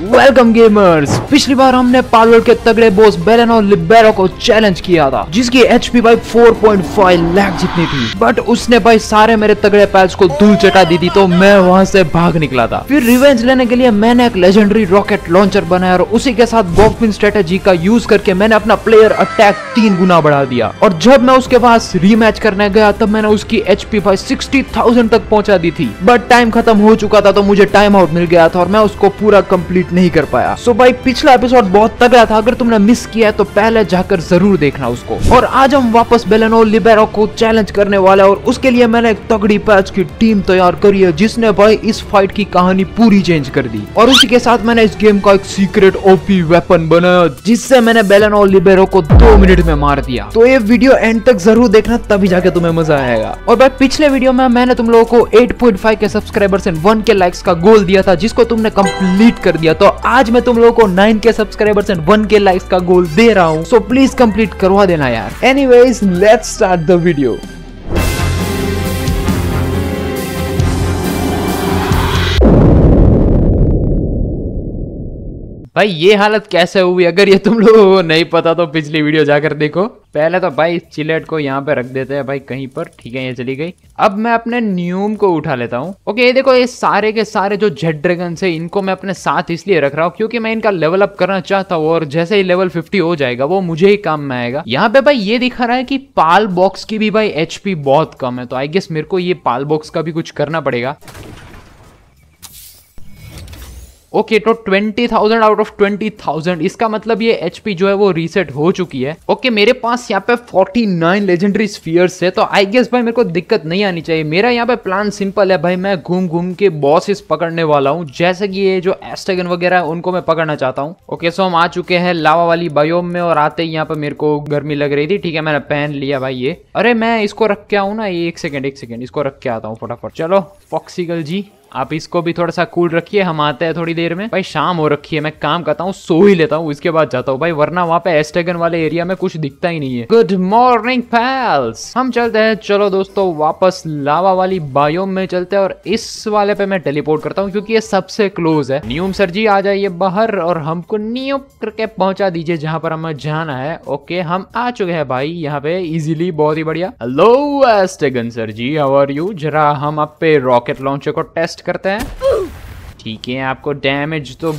Welcome gamers. पिछली बार हमने Palworld के तगड़े बॉस बेलेनो लिबेरो को चैलेंज किया था, जिसकी एचपी भाई 4.5 लाख जितनी थी। बट उसने भाई सारे मेरे तगड़े पैल्स को धूल चटा दी थी, तो मैं वहां से भाग निकला था। फिर रिवेंज लेने के लिए मैंने एक लेजेंडरी रॉकेट लॉन्चर बनाया और उसी के साथ बॉम्बिंग स्ट्रेटेजी का यूज करके मैंने अपना प्लेयर अटैक 3 गुना बढ़ा दिया। और जब मैं उसके पास रीमैच करने गया तब मैंने उसकी एचपी भाई 60,000 तक पहुंचा दी थी। बट टाइम खत्म हो चुका था, तो मुझे टाइम आउट मिल गया था और मैं उसको पूरा कंप्लीट नहीं कर पाया। सो भाई पिछला एपिसोड बहुत तगड़ा था, अगर तुमने मिस किया है तो पहले जाकर जरूर देखना उसको। और आज हम वापस बेलेनो लिबेरो को चैलेंज करने वाले हैं और उसके लिए मैंने एक तगड़ी पैच की टीम तैयार करी है, जिसने भाई इस फाइट की कहानी पूरी चेंज कर दी। और उसी के साथ मैंने इस गेम का एक सीक्रेट ओपी वेपन बनाया, जिससे मैंने बेलेनो लिबेरो को 2 मिनट में मार दिया। तो ये वीडियो एंड तक जरूर देखना, तभी जाके तुम्हें मजा आएगा। और भाई पिछले वीडियो में मैंने तुम लोगों को 8.5 के सब्सक्राइबर्स एंड 1 के लाइक्स का गोल दिया था, जिसको तुमने कंप्लीट कर दिया। तो आज मैं तुम लोगों को 9 के सब्सक्राइबर्स एंड 1 के लाइक्स का गोल दे रहा हूं, सो प्लीज कंप्लीट करवा देना यार। Anyways let's start the video. भाई ये हालत कैसे हुई, अगर ये तुम लोगों को नहीं पता तो पिछली वीडियो जाकर देखो। पहले तो भाई चिलेट को यहाँ पे रख देते हैं भाई कहीं पर, ठीक है ये चली गई। अब मैं अपने न्यूम को उठा लेता हूँ। ओके ये देखो, ये सारे के सारे जो जेट ड्रैगन है इनको मैं अपने साथ इसलिए रख रहा हूँ क्योंकि मैं इनका लेवल अप करना चाहता हूँ, और जैसे ही लेवल 50 हो जाएगा वो मुझे ही काम में आएगा। यहाँ पे भाई ये दिखा रहा है कि पाल बॉक्स की भी भाई एचपी बहुत कम है, तो आई गेस मेरे को ये पाल बॉक्स का भी कुछ करना पड़ेगा। ओके तो 20,000 आउट ऑफ 20,000, इसका मतलब ये एचपी जो है वो रीसेट हो चुकी है। ओके मेरे पास यहाँ पे 49 लेजेंडरी स्फीयर्स है, तो आई गेस भाई मेरे को दिक्कत नहीं आनी चाहिए। मेरा यहाँ पे प्लान सिंपल है भाई, मैं घूम घूम के बॉसेस पकड़ने वाला हूँ, जैसे कि ये जो एस्टेगन वगैरह है उनको मैं पकड़ना चाहता हूँ। ओके सो हम आ चुके हैं लावा वाली बायोम में, और आते ही यहाँ पे मेरे को गर्मी लग रही थी, ठीक है मैंने पहन लिया भाई ये। अरे मैं इसको रख के आऊँ ना, एक सेकेंड इसको रख के आता हूँ फटाफट। चलो फॉक्सिगल जी आप इसको भी थोड़ा सा कूल रखिए, हम आते हैं थोड़ी देर में। भाई शाम हो रखी है, मैं काम करता हूँ, सो ही लेता हूँ, इसके बाद जाता हूँ भाई, वरना वहाँ पे एस्टेगन वाले एरिया में कुछ दिखता ही नहीं है। गुड मॉर्निंग पैल्स, हम चलते हैं। चलो दोस्तों वापस लावा वाली बायोम में चलते हैं, और इस वाले पे मैं टेलीपोर्ट करता हूँ क्योंकि ये सबसे क्लोज है। न्यूम सर जी आ जाइए बाहर और हमको न्यू करके पहुंचा दीजिए जहां पर हमें जाना है। ओके हम आ चुके हैं भाई यहाँ पे इजीली, बहुत ही बढ़िया। Hello Astegon sir ji, how are you? जरा हम आप पे रॉकेट लॉन्चर को टेस्ट करते हैं। ठीक है आपको डैमेज तो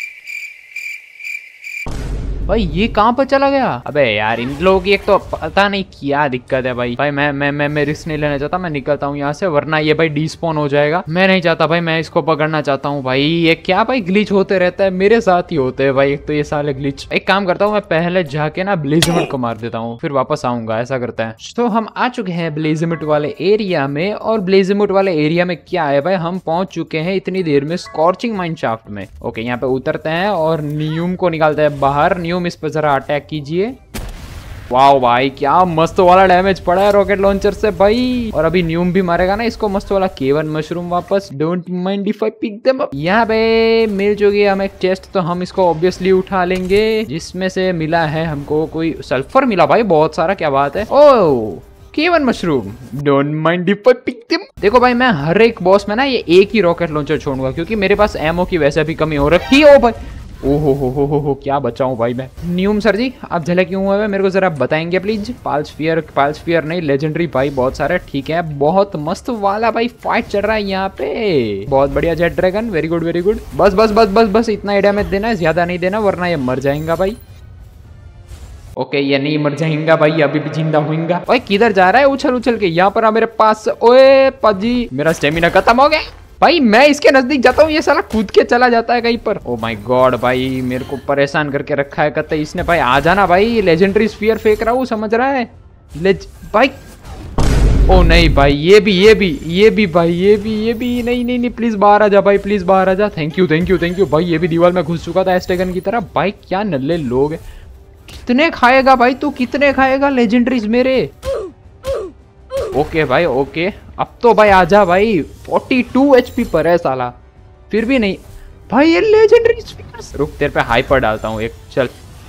भाई ये कहां पर चला गया? अबे यार इन लोगों की एक तो पता नहीं क्या दिक्कत है भाई। भाई मैं रिस्क नहीं लेना चाहता, मैं निकलता हूँ यहाँ से, वरना ये भाई डिस्पॉन हो जाएगा। मैं नहीं चाहता भाई, मैं इसको पकड़ना चाहता हूँ भाई। ये क्या भाई ग्लिच होते रहता है, मेरे साथ ही होते हैं भाई एक तो ये साले ग्लिच। एक काम करता हूँ, मैं पहले जाके ना ब्लेजमिट को मार देता हूँ, फिर वापस आऊंगा, ऐसा करते हैं। तो हम आ चुके हैं ब्लेजमिट वाले एरिया में, और ब्लेजमिट वाले एरिया में क्या है भाई, हम पहुंच चुके हैं इतनी देर में स्कॉर्चिंग माइन शाफ्ट में। ओके यहाँ पे उतरते हैं और न्यूम को निकालते हैं बाहर। न्यूम इस पर जरा अटैक कीजिए। वाओ भाई क्या मस्त वाला डैमेज पड़ा है रॉकेट लॉन्चर से भाई, और अभी न्यूम भी मारेगा ना इसको मस्त वाला K1 मशरूम वापस। Don't mind if I pick them up. यहाँ पे मिल चुकी है हमें एक चेस्ट, तो हम इसको ऑब्वियसली उठा लेंगे, जिसमें से मिला है हमको कोई सल्फर मिला भाई बहुत सारा, क्या बात है। Oh K1 mushroom, don't mind if I pick them. देखो भाई मैं हर एक बॉस में ना ये एक ही रॉकेट लॉन्चर छोड़ूंगा, क्योंकि मेरे पास एमओ की वैसे भी कमी हो रखी है। ओ भाई ओहो हो क्या बचाऊं भाई मैं। न्यूम सर जी आप झलक क्यों हुए मेरे को जरा बताएंगे प्लीज। पाल्सफियर नहीं लेजेंडरी भाई बहुत सारे, ठीक है बहुत मस्त वाला भाई फाइट चल रहा है यहाँ पे, बहुत बढ़िया jet dragon, very good very good. बस बस बस बस बस इतना ही डैमेज देना है, ज्यादा नहीं देना वरना ये मर जाएगा भाई। ओके ये नहीं मर जाएगा भाई, अभी भी जिंदा होगा भाई। किधर जा रहा है उछल उछल के, यहाँ पर मेरे पास। ओए पाजी मेरा स्टेमिना खत्म हो गया भाई, मैं इसके नजदीक जाता हूँ ये साला कूद के चला जाता है कहीं पर। ओ माय गॉड भाई मेरे को परेशान करके रखा है कतई इसने। भाई आ जाना भाई, लेजेंडरी स्फीयर फेंक रहा हूँ समझ रहा है भाई। ओ नहीं भाई ये भी भाई ये भी नहीं प्लीज बाहर आ जा भाई, प्लीज बाहर आ जा। थैंक यू भाई। ये भी दीवार में घुस चुका था एस्टेगन की तरह। भाई क्या नल्ले लोग, कितने खाएगा भाई तू, कितने खाएगा लेजेंडरीज मेरे। ओके भाई ओके, अब तो भाई आजा भाई। 42 एचपी पर है साला, फिर भी नहीं भाई ये लेजेंडरी स्पीकर्स। रुक तेरे पे हाइपर डालता हूँ एक, चल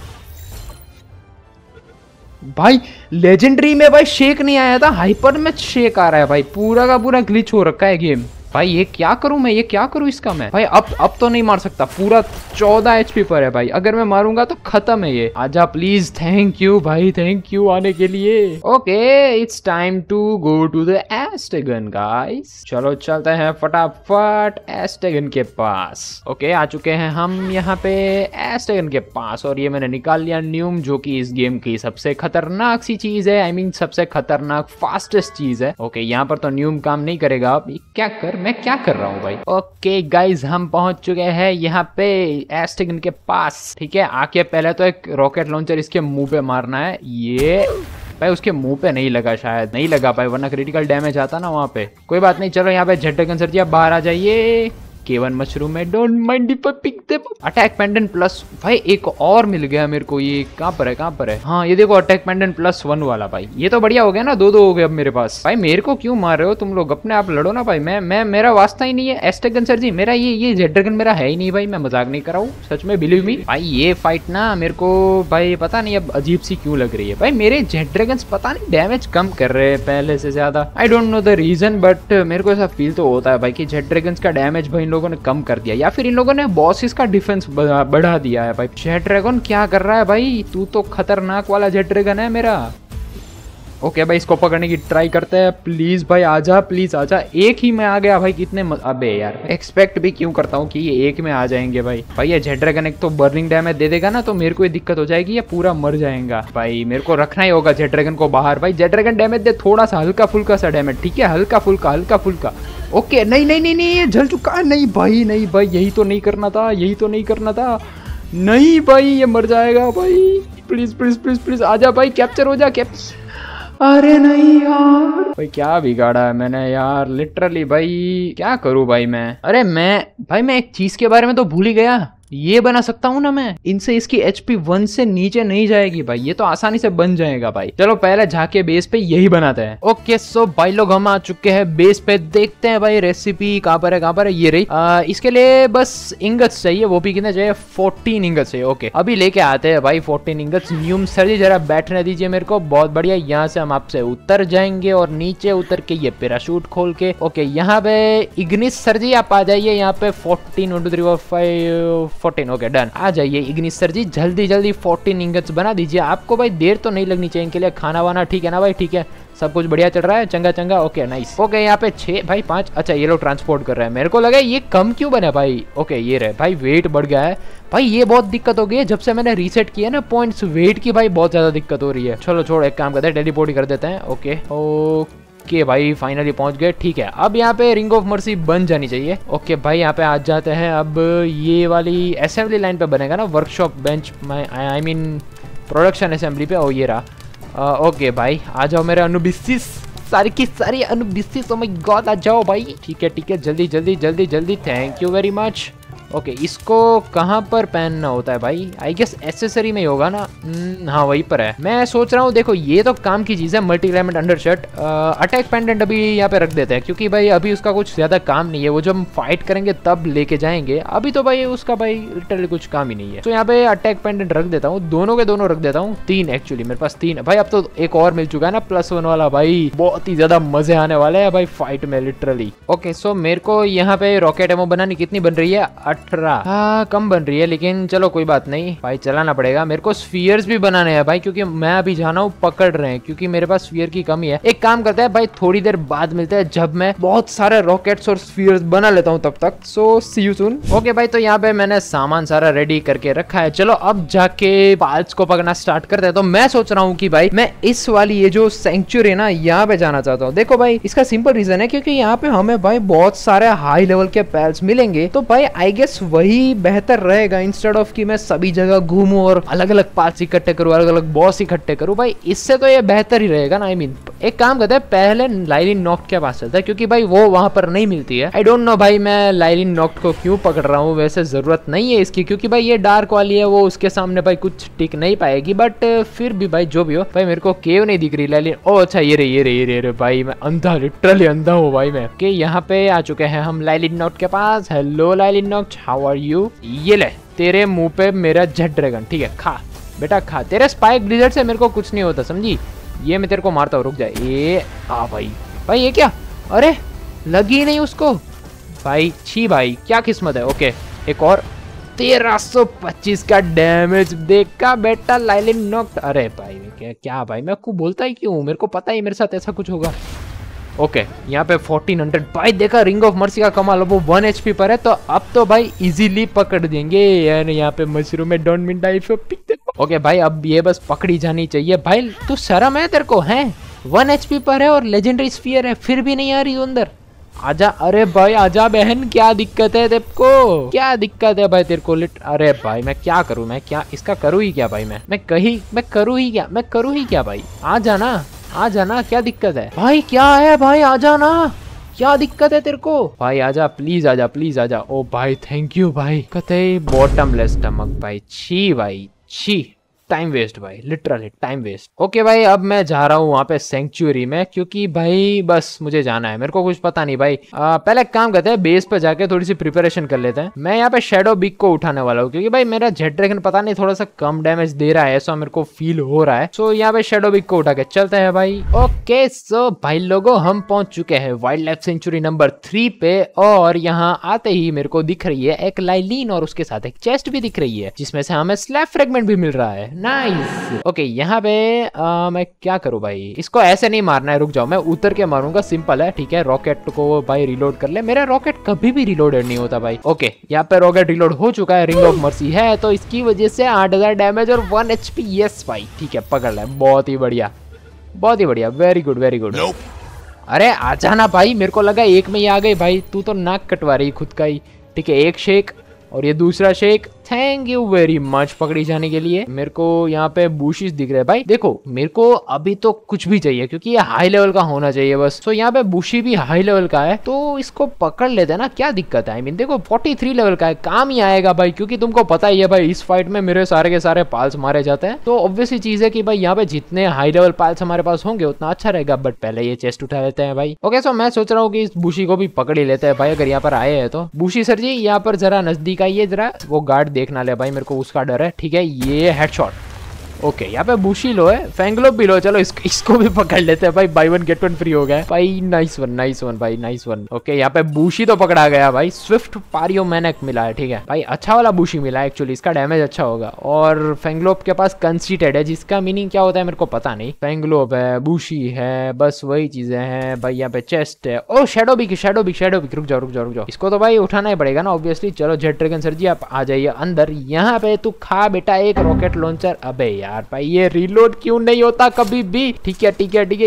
भाई। लेजेंडरी में भाई शेक नहीं आया था, हाइपर में शेक आ रहा है भाई, पूरा का पूरा ग्लिच हो रखा है गेम। भाई ये क्या करूं मैं, ये क्या करूं इसका मैं? भाई अब तो नहीं मार सकता, पूरा 14 HP पर है भाई, अगर मैं मारूंगा तो खत्म है ये। आजा प्लीज, थैंक यू भाई, थैंक यू आने के लिए। Okay it's time to go to the Astegon guys. चलो चलते हैं फटाफट एस्टेगन के पास। ओके आ चुके हैं हम यहाँ पे एस्टेगन के पास, और ये मैंने निकाल लिया न्यूम, जो कि इस गेम की सबसे खतरनाक सी चीज है, आई मीन सबसे खतरनाक फास्टेस्ट चीज है। ओके यहाँ पर तो न्यूम काम नहीं करेगा। अब मैं क्या कर रहा हूँ भाई? ओके गाइज हम पहुंच चुके हैं यहाँ पे एस्टेगन के पास। ठीक है, आके पहले तो एक रॉकेट लॉन्चर इसके मुंह पे मारना है। ये भाई उसके मुंह पे नहीं लगा, शायद नहीं लगा भाई, वरना क्रिटिकल डैमेज आता ना वहाँ पे। कोई बात नहीं, चलो यहाँ पे जेट ड्रैगन सर जी आप बाहर आ जाइए। K1 मशरूम है, don't mind if I pick them. Attack pendant plus, भाई एक और मिल गया मेरे को। ये कहाँ पर है? हाँ ये देखो, अटैक पेंडेंट +1 वाला। भाई ये तो बढ़िया हो गया ना, 2-2 हो गए अब मेरे पास। भाई मेरे को क्यों मार रहे हो तुम लोग? अपने आप लड़ो ना भाई, मैं मेरा वास्ता ही नहीं है। एस्टेगन सर जी मेरा ये जेट ड्रैगन मेरा है ही नहीं भाई, मैं मजाक नहीं कर रहा हूँ, सच में बिलीव मी। भाई ये फाइट ना मेरे को भाई पता नहीं अब अजीब सी क्यों लग रही है। भाई मेरे जेट ड्रैगन पता नहीं डैमेज कम कर रहे हैं पहले से ज्यादा। I don't know the reason, but मेरे को ऐसा फील तो होता है भाई कि जेट ड्रैगन का डैमेज भाई इन लोगों ने कम कर दिया, या फिर इन लोगों ने बॉसेस का डिफेंस बढ़ा दिया है। भाई जेट ड्रैगन क्या कर रहा है भाई? तू तो खतरनाक वाला जेट ड्रैगन है मेरा। ओके भाई इसको पकड़ने की ट्राई करते हैं। प्लीज भाई आजा, प्लीज आजा। एक ही में आ गया भाई, कितने अबे यार एक्सपेक्ट भी क्यों करता हूँ कि ये एक में आ जाएंगे भाई। भाई ये जेट ड्रैगन एक तो बर्निंग डैमेज दे देगा ना, तो मेरे को ये दिक्कत हो जाएगी, या पूरा मर जाएगा। भाई मेरे को रखना ही होगा जेट ड्रैगन को बाहर। भाई जेट ड्रैगन डैमेज दे थोड़ा सा, हल्का फुल्का सा डैमेज, ठीक है, हल्का फुल्का। ओके नहीं ये जल चुका है। नहीं भाई यही तो नहीं करना था, नहीं भाई ये मर जाएगा भाई। प्लीज आजा भाई, कैप्चर हो जा। अरे नहीं यार, भाई क्या बिगाड़ा है मैंने यार, लिटरली भाई क्या करूं भाई मैं? अरे मैं एक चीज के बारे में तो भूल ही गया, ये बना सकता हूँ ना मैं इनसे। इसकी HP 1 से नीचे नहीं जाएगी भाई, ये तो आसानी से बन जाएगा भाई। चलो पहले जाके बेस पे यही बनाते हैं। ओके सो भाई लोग हम आ चुके हैं बेस पे, देखते हैं भाई रेसिपी कहाँ पर है। ये रही। इसके लिए बस इंगट्स चाहिए, वो भी कितने चाहिए? 14 इंगट्स चाहिए। ओके अभी लेके आते हैं भाई 14 इंगट्स। न्यूम सर जी जरा बैठने दीजिए मेरे को। बहुत बढ़िया, यहाँ से हम आपसे उतर जाएंगे और नीचे उतर के ये पैराशूट खोल के। ओके यहाँ पे इग्निस सर जी आप आ जाइए यहाँ पे। 14 1 2 3 4 5 14। ओके डन, आ जाइए इग्निस सर जी, जल्दी 14 इंगट्स बना दीजिए। आपको भाई देर तो नहीं लगनी चाहिए इनके लिए। खाना वाना ठीक है ना भाई? ठीक है, सब कुछ बढ़िया चल रहा है, चंगा। Okay nice. ओके यहाँ पे 6 भाई 5। अच्छा ये लोग ट्रांसपोर्ट कर रहे हैं, मेरे को लगा ये कम क्यों बने भाई। ओके ये रहे भाई, वेट बढ़ गया है भाई। ये बहुत दिक्कत हो गई है जब से मैंने रीसेट किया ना पॉइंट्स, वेट की भाई बहुत ज्यादा दिक्कत हो रही है। चलो छोड़, एक काम करते हैं, टेलीपोर्ट ही कर देते हैं। ओके भाई फाइनली पहुंच गए। ठीक है अब यहाँ पे रिंग ऑफ मर्सी बन जानी चाहिए। ओके भाई यहाँ पे आ जाते हैं। अब ये वाली असेंबली लाइन पे बनेगा ना, workshop bench, I mean production assembly पे। ओ ये रहा। ओके भाई आ जाओ मेरे अनुबिसिस, सारी की सारी अनुबिसिस। ओ माय गॉड आ जाओ भाई। ठीक है जल्दी। Thank you very much. Okay इसको कहाँ पर पहनना होता है भाई? आई गेस एसेसरी में ही होगा ना। हाँ वहीं पर है। मैं सोच रहा हूँ, देखो ये तो काम की चीज़ है, multi element undershirt. Attack pendant अभी यहाँ पे रख देते हैं, क्योंकि भाई अभी उसका कुछ ज़्यादा काम नहीं है। वो जब हम फाइट करेंगे तब लेके जाएंगे, अभी तो भाई उसका भाई लिटरली कुछ काम ही नहीं है। तो यहाँ पे अटैक पेंडेंट रख देता हूँ, दोनों के दोनों रख देता हूँ। 3 एक्चुअली मेरे पास 3 भाई। अब तो एक और मिल चुका है ना +1 वाला भाई, बहुत ही ज्यादा मजे आने वाले हैं भाई फाइट में लिटरली। ओके सो मेरे को यहाँ पे रॉकेट एमो बनानी कितनी बन रही है? 18। हाँ कम बन रही है, लेकिन चलो कोई बात नहीं भाई, चलाना पड़ेगा। मेरे को स्फीयर्स भी बनाने हैं भाई, क्योंकि मैं अभी जाना हूँ पकड़ रहे हैं, क्योंकि मेरे पास स्फीयर की कमी है। एक काम करते हैं भाई, थोड़ी देर बाद मिलते हैं जब मैं बहुत सारे रॉकेट्स और स्फीयर्स बना लेता हूँ तब तक। सो सी यू सून। ओके भाई तो यहाँ पे मैंने सामान सारा रेडी करके रखा है। चलो अब जाके पार्ट्स को पकड़ना स्टार्ट करते हैं। तो मैं सोच रहा हूँ कि भाई मैं इस वाली ये जो सेंचुरी है ना, यहाँ पे जाना चाहता हूँ। देखो भाई इसका सिंपल रीजन है, क्योंकि यहाँ पे हमें भाई बहुत सारे हाई लेवल के पैल्स मिलेंगे। तो भाई आई गेस वही बेहतर रहेगा, इंस्टेड ऑफ कि मैं सभी जगह घूमूं और अलग अलग पार्ट्स इकट्ठे करूं, अलग अलग बॉस इकट्ठे करूं। भाई इससे तो ये बेहतर ही रहेगा ना। आई मीन एक काम करते हैं, पहले लाइलिन नॉक्ट के पास चलता है, क्योंकि भाई वो वहां पर नहीं मिलती है। आई डोंट नो भाई मैं लाइलिन नॉक्ट को क्यों पकड़ रहा हूँ, वैसे जरूरत नहीं है इसकी, क्योंकि भाई ये डार्क वाली है, वो उसके सामने भाई कुछ टिक नहीं पाएगी। बट फिर भी भाई जो भी हो भाई, मेरे को केव नहीं दिख रही लाइलिन। ओ अच्छा ये रे भाई, मैं अंधा, लिटरली अंधा हूँ भाई मैं। के यहाँ पे आ चुके हैं हम लाइलिन नॉक्ट के पास। Hello Lyleen Noct, how are you? ये ले तेरे मुंह पे मेरा जेट ड्रैगन, ठीक है खा बेटा खा। तेरे स्पाइक ब्लिजर्ड से मेरे को कुछ नहीं होता, समझी? ये मैं तेरे को मारता हूँ, रुक जा। ये भाई ये क्या? अरे लगी नहीं उसको। भाई छी भाई, क्या किस्मत है। ओके एक और 1325 का डैमेज देखा बेटा, लाइलिन नॉक्ड। अरे भाई क्या भाई, मैं आपको बोलता ही क्यों, मेरे को पता ही मेरे साथ ऐसा कुछ होगा। ओके यहाँ पे 1400 भाई देखा, रिंग ऑफ मर्सी का कमाल, वो 1 HP पर है, तो अब तो भाई इजीली पकड़ देंगे यार। यहाँ पे मशरूम में don't mean die for pick. Okay भाई अब ये बस पकड़ी जानी चाहिए। भाई तू शर्म है तेरे को, है 1 HP पर है और लेजेंडरी स्फीयर है, फिर भी नहीं आ रही अंदर। आजा, अरे भाई आजा बहन, क्या दिक्कत है तेरे को, क्या दिक्कत है भाई तेरे को अरे भाई मैं क्या करूँ, मैं क्या इसका करूँ ही क्या भाई, मैं करूँ ही क्या भाई। आ जाना, क्या दिक्कत है भाई, क्या है भाई, आ जाना, क्या दिक्कत है तेरे को भाई, आजा प्लीज, आजा। ओ भाई थैंक यू भाई, कतई बॉटमलेस स्टमक भाई, छी भाई छी, टाइम वेस्ट भाई, लिटरली टाइम वेस्ट। ओके भाई अब मैं जा रहा हूँ वहाँ पे सेंचुरी में, क्योंकि भाई बस मुझे जाना है, मेरे को कुछ पता नहीं भाई। पहले एक काम करते हैं, बेस पे जाके थोड़ी सी प्रिपरेशन कर लेते हैं। मैं यहाँ पे शेडो बिग को उठाने वाला हूँ, क्योंकि भाई मेरा जेट ड्रैगन पता नहीं थोड़ा सा कम डैमेज दे रहा है, ऐसा मेरे को फील हो रहा है। सो यहाँ पे शेडो बिग को उठा के चलते हैं भाई। ओके सो भाई लोगो हम पहुंच चुके हैं वाइल्ड लाइफ सेंचुरी नंबर 3 पे, और यहाँ आते ही मेरे को दिख रही है एक लाइलिन और उसके साथ एक चेस्ट भी दिख रही है, जिसमें से हमें स्लैब फ्रेगमेंट भी मिल रहा है। नाइस। ओके यहाँ पे मैं क्या करूँ भाई, इसको ऐसे नहीं मारना है, रुक जाओ मैं उतर के मारूंगा, सिंपल है ठीक है। रॉकेट को भाई रिलोड कर ले, मेरा रॉकेट कभी भी रिलोडेड नहीं होता भाई। ओके यहाँ पे रॉकेट रिलोड हो चुका है, रिंग ऑफ मर्सी है तो इसकी वजह से 8000 डैमेज और 1 HP। यस भाई ठीक है, पकड़ ले, बहुत ही बढ़िया, वेरी गुड। अरे आ जाना भाई, मेरे को लगा एक में ही आ गई भाई, तू तो नाक कटवा रही खुद का ही। ठीक है एक शेक और ये दूसरा shake, thank you very much पकड़ी जाने के लिए। मेरे को यहाँ पे बुशिस दिख रहे हैं भाई, देखो मेरे को अभी तो कुछ भी चाहिए क्योंकि ये हाई लेवल का होना चाहिए बस। तो यहाँ पे बुशी भी हाई लेवल का है, तो इसको पकड़ लेते हैं ना, क्या दिक्कत है। आई मीन देखो 43 लेवल का है, काम ही आएगा भाई, क्योंकि तुमको पता ही है भाई इस फाइट में मेरे सारे के सारे पाल्स मारे जाते हैं। तो ऑब्वियसली चीज है कि भाई यहाँ पे जितने हाई लेवल पाल्स हमारे पास होंगे उतना अच्छा रहेगा। बट पहले ये चेस्ट उठा लेते हैं भाई। ओके सो मैं सोच रहा हूँ कि इस बुशी को भी पकड़ ही लेते हैं भाई, अगर यहाँ पर आए हैं तो। बुशी सर जी यहाँ पर जरा नजदीक आइए, जरा वो गार्ड देखना ले भाई, मेरे को उसका डर है। ठीक है ये हेडशॉट। ओके यहाँ पे बुशी लो है, फैंगलोप भी लो, चलो इसको भी पकड़ लेते हैं भाई, बाय 1 गेट 1 फ्री हो गया भाई। नाइस वन भाई, नाइस वन। ओके यहाँ पे बुशी तो पकड़ा गया भाई, स्विफ्ट पारियो मैनेक मिला है। ठीक है भाई अच्छा वाला बुशी मिला है, एक्चुअली इसका डैमेज अच्छा होगा। और फैंगलोप के पास कंसीटेड है, जिसका मीनिंग क्या होता है मेरे को पता नहीं। फैंगलोप है, बुशी है, बस वही चीजें हैं भाई। यहाँ पे चेस्ट है, ओ शेडो बिग, रुक जाओ, इसको तो भाई उठाना ही पड़ेगा ना ऑब्वियसली। चलो जेट ड्रैगन सर जी आप आ जाइए अंदर। यहाँ पे तू खा बेटा एक रॉकेट लॉन्चर। अबे यार भाई ये रिलोड क्यों नहीं होता कभी भी। ठीक है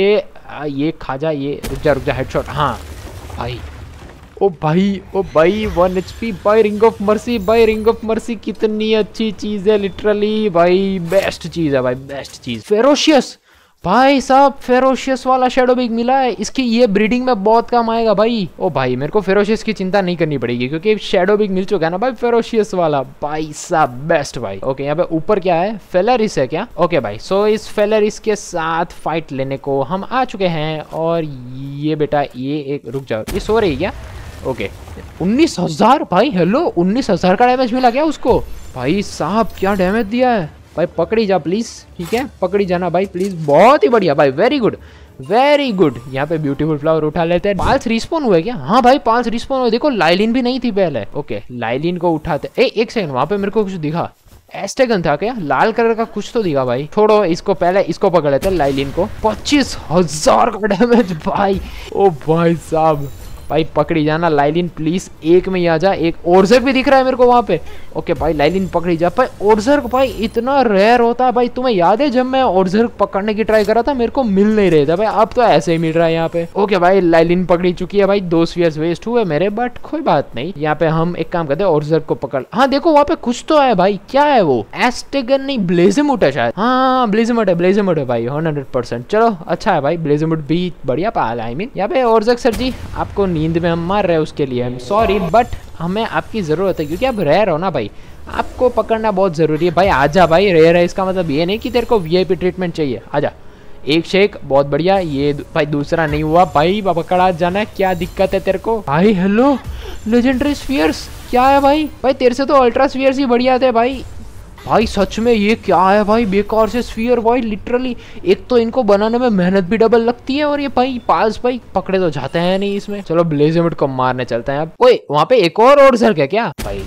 ये खा जा, ये रुक जा हेडशॉट। हाँ भाई ओ भाई 1 HP by ring of mercy, कितनी अच्छी चीज है लिटरली भाई, बेस्ट चीज है भाई, बेस्ट चीज। फेरोशियस भाई साहब, फेरोशियस वाला शेडो बिग मिला है, इसकी ये ब्रीडिंग में बहुत काम आएगा भाई। ओ भाई मेरे को फेरोशियस की चिंता नहीं करनी पड़ेगी क्योंकि शेडो बिग मिल चुका है ना भाई, फेरोशियस वाला भाई साहब बेस्ट भाई। ओके यहाँ पे ऊपर क्या है, फेलरिस है क्या। ओके भाई सो इस फेलरिस के साथ फाइट लेने को हम आ चुके हैं। और ये बेटा ये एक रुक जाओ, ये सो रही क्या। ओके 19,000 भाई, हेलो 19,000 का डैमेज मिला क्या उसको। भाई साहब क्या डैमेज दिया है भाई, पकड़ी जा प्लीज। ठीक है पकड़ी जाना भाई प्लीज, बहुत ही बढ़िया भाई, वेरी गुड। यहाँ पे ब्यूटीफुल फ्लावर उठा लेते हैं। पाल्स रिस्पॉन हुए क्या। हाँ भाई पाल्स रिस्पॉन हुए, देखो लाइलिन भी नहीं थी पहले। ओके लाइलिन को उठाते, एक सेकंड वहां पे मेरे को कुछ दिखा, एस्टेगन था क्या, लाल कलर का कुछ तो दिखा भाई। छोड़ो इसको, पहले इसको पकड़ लेते हैं लाइलिन को। 25,000 का डैमेज भाई, ओ भाई साहब भाई पकड़ी जाना लाइलिन प्लीज, एक में ही आ जा। एक ओरजर्क भी दिख रहा है मेरे को वहां पे। ओके भाई लाइलिन पकड़ी जा भाई। ओरजर्क भाई इतना रेयर होता है भाई, तुम्हें याद है जब मैं ओरजर्क पकड़ने की ट्राई कर रहा था मेरे को मिल नहीं रहे थे भाई, अब तो ऐसे ही मिल रहा है यहाँ पे। ओके भाई लाइलिन पकड़ी चुकी है भाई, 2 स्फीयर्स वेस्ट हुए मेरे, बट कोई बात नहीं। यहाँ पे हम एक काम करते हैं, ओरजर्क को पकड़। हाँ देखो वहाँ पे कुछ तो है भाई, क्या है वो, एस्टेगन नहीं ब्लेजिमुट है शायद। हाँ ब्लेजिमुट है भाई 100%। चलो अच्छा है भाई, ब्लेजिमुट भी बढ़िया पाल है। आई मीन यहाँ पे ओरजर्क सर जी आपको नींद में हम मार रहे हैं उसके लिए आई एम सॉरी, बट हमें आपकी जरूरत है क्योंकि आप रेयर हो ना भाई, आपको पकड़ना बहुत जरूरी है भाई। आजा भाई, रेयर है इसका मतलब ये नहीं कि तेरे को वीआईपी ट्रीटमेंट चाहिए। आजा, एक शेक बहुत बढ़िया। ये भाई दूसरा नहीं हुआ भाई, पकड़ा जाना है, क्या दिक्कत है तेरे को भाई। हेलो लेजेंडरी स्फीयर्स क्या है भाई, तेरे से तो अल्ट्रा स्फीयर्स ही बढ़िया थे भाई। भाई सच में ये क्या है भाई, बेकार से स्फीयर भाई, लिटरली। एक तो इनको बनाने में मेहनत भी डबल लगती है, और ये भाई पास भाई पकड़े तो जाते हैं नहीं इसमें। चलो ब्लेज़िमिड को मारने चलते हैं अब। ओए वहाँ पे एक और सर क्या भाई।